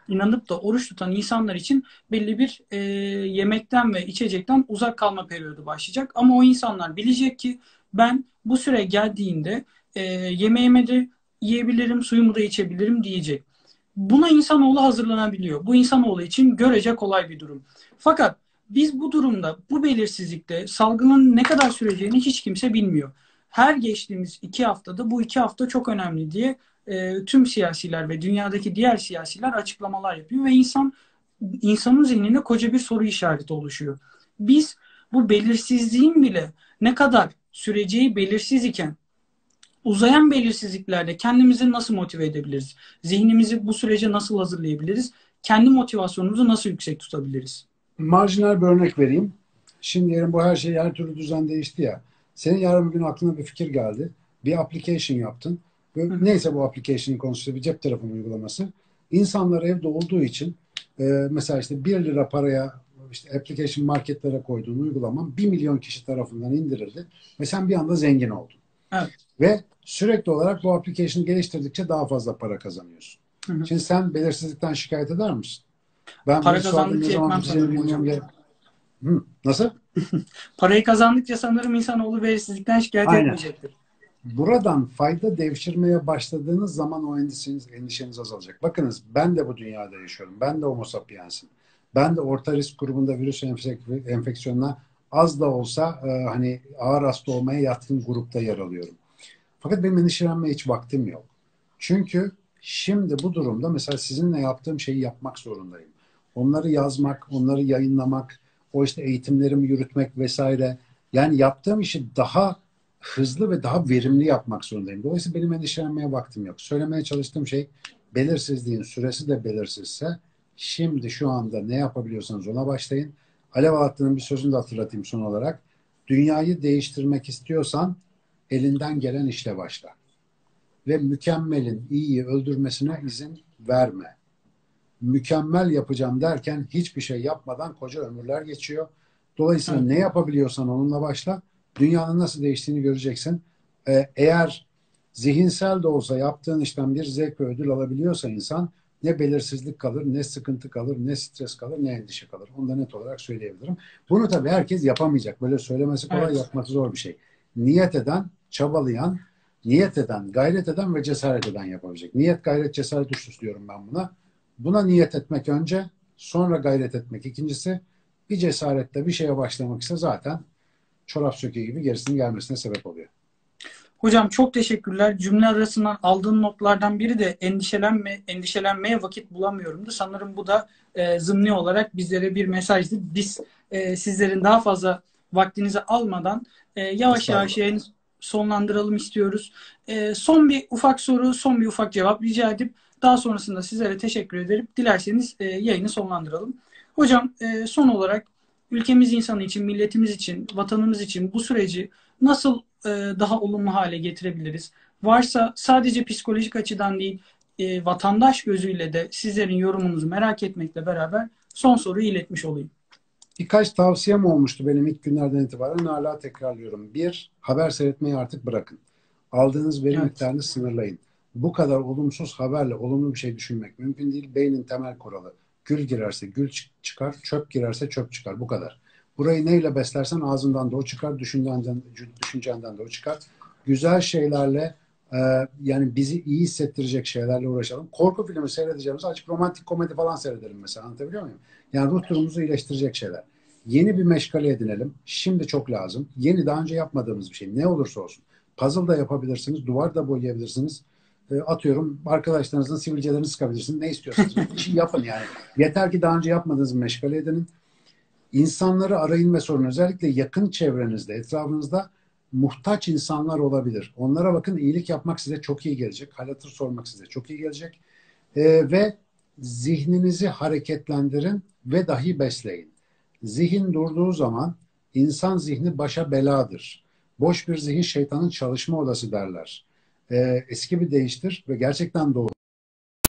inanıp da oruç tutan insanlar için belli bir e, yemekten ve içecekten uzak kalma periyodu başlayacak. Ama o insanlar bilecek ki ben bu süre geldiğinde e, yemeğimi de yiyebilirim, suyumu da içebilirim diyecek. Buna insanoğlu hazırlanabiliyor. Bu insanoğlu için görece kolay bir durum. Fakat biz bu durumda, bu belirsizlikte salgının ne kadar süreceğini hiç kimse bilmiyor. Her geçtiğimiz iki haftada bu iki hafta çok önemli diye e, tüm siyasiler ve dünyadaki diğer siyasiler açıklamalar yapıyor ve insan insanın zihninde koca bir soru işareti oluşuyor. Biz bu belirsizliğin bile ne kadar süreceği belirsiz iken uzayan belirsizliklerde kendimizi nasıl motive edebiliriz? Zihnimizi bu sürece nasıl hazırlayabiliriz? Kendi motivasyonumuzu nasıl yüksek tutabiliriz? Marjinal bir örnek vereyim. Şimdi yarın bu her şey, her türlü düzen değişti ya. Senin yarın bir gün aklına bir fikir geldi. Bir application yaptın. Ve neyse bu application'ın konusu bir cep telefonu uygulaması. İnsanlar evde olduğu için e, mesela işte bir lira paraya işte application marketlere koyduğun uygulaman bir milyon kişi tarafından indirildi. Ve sen bir anda zengin oldun. Evet. Ve sürekli olarak bu application'ı geliştirdikçe daha fazla para kazanıyorsun. Hı hı. Şimdi sen belirsizlikten şikayet eder misin? Ben para kazandıkça etmem sanırım hocam. Gel- Hı, nasıl? Parayı kazandıkça sanırım insanoğlu belirsizlikten şikayet Aynen. etmeyecektir. Buradan fayda devşirmeye başladığınız zaman o endişeniz, endişeniz azalacak. Bakınız ben de bu dünyada yaşıyorum. Ben de homo sapiens'im. Ben de orta risk grubunda virüs enfek- enfeksiyonuna az da olsa e, hani ağır hasta olmaya yatkın grupta yer alıyorum. Fakat benim endişelenmeye hiç vaktim yok. Çünkü şimdi bu durumda mesela sizinle yaptığım şeyi yapmak zorundayım. Onları yazmak, onları yayınlamak, o işte eğitimlerimi yürütmek vesaire. Yani yaptığım işi daha hızlı ve daha verimli yapmak zorundayım. Dolayısıyla benim endişelenmeye vaktim yok. Söylemeye çalıştığım şey belirsizliğin süresi de belirsizse şimdi şu anda ne yapabiliyorsanız ona başlayın. Alev Alatlı'nın bir sözünü de hatırlatayım son olarak. Dünyayı değiştirmek istiyorsan elinden gelen işle başla. Ve mükemmelin iyiyi öldürmesine izin verme. Mükemmel yapacağım derken hiçbir şey yapmadan koca ömürler geçiyor. Dolayısıyla evet. Ne yapabiliyorsan onunla başla. Dünyanın nasıl değiştiğini göreceksin. Ee, eğer zihinsel de olsa yaptığın işten bir zevk ve ödül alabiliyorsa insan ne belirsizlik kalır, ne sıkıntı kalır, ne stres kalır, ne endişe kalır. Onu da net olarak söyleyebilirim. Bunu tabii herkes yapamayacak. Böyle söylemesi kolay, evet. Yapması zor bir şey. Niyet eden, çabalayan, niyet eden, gayret eden ve cesaret eden yapabilecek. Niyet, gayret, cesaret üçlüsü diyorum ben buna. Buna niyet etmek önce, sonra gayret etmek ikincisi. Bir cesaretle bir şeye başlamak ise zaten çorap söküğü gibi gerisinin gelmesine sebep oluyor. Hocam çok teşekkürler. Cümle arasından aldığım notlardan biri de endişelenme, endişelenmeye vakit bulamıyorumdu. Sanırım bu da e, zımni olarak bizlere bir mesajdı. Biz e, sizlerin daha fazla vaktinizi almadan e, yavaş yavaş yayını sonlandıralım istiyoruz. E, son bir ufak soru, son bir ufak cevap rica edip daha sonrasında sizlere teşekkür ederim. Dilerseniz e, yayını sonlandıralım. Hocam e, son olarak ülkemiz insanı için, milletimiz için, vatanımız için bu süreci nasıl e, daha olumlu hale getirebiliriz? Varsa sadece psikolojik açıdan değil, e, vatandaş gözüyle de sizlerin yorumunuzu merak etmekle beraber son soruyu iletmiş olayım. Birkaç tavsiyem olmuştu benim ilk günlerden itibaren, hala tekrarlıyorum. Bir, haber seyretmeyi artık bırakın. Aldığınız veri evet. miktarını sınırlayın. Bu kadar olumsuz haberle olumlu bir şey düşünmek mümkün değil. Beynin temel kuralı. Gül girerse gül çıkar, çöp girerse çöp çıkar. Bu kadar. Burayı neyle beslersen ağzından da o çıkar, düşüncenden, düşüncenden de o çıkar. Güzel şeylerle, e, yani bizi iyi hissettirecek şeylerle uğraşalım. Korku filmi seyredeceğimiz açık romantik komedi falan seyredelim mesela, anlatabiliyor muyum? Yani ruh durumumuzu iyileştirecek şeyler. Yeni bir meşgale edinelim. Şimdi çok lazım. Yeni, daha önce yapmadığımız bir şey. Ne olursa olsun. Puzzle da yapabilirsiniz, duvar da boyayabilirsiniz. E, atıyorum arkadaşlarınızın sivilcelerini sıkabilirsiniz. Ne istiyorsanız bir şey yapın yani. Yeter ki daha önce yapmadığınız bir meşgale edinin. İnsanları arayın ve sorun. Özellikle yakın çevrenizde, etrafınızda muhtaç insanlar olabilir. Onlara bakın, iyilik yapmak size çok iyi gelecek. Hal hatır sormak size çok iyi gelecek. Ee, ve zihninizi hareketlendirin ve dahi besleyin. Zihin durduğu zaman insan zihni başa beladır. Boş bir zihin şeytanın çalışma odası derler. Ee, eski bir deyiştir ve gerçekten doğru.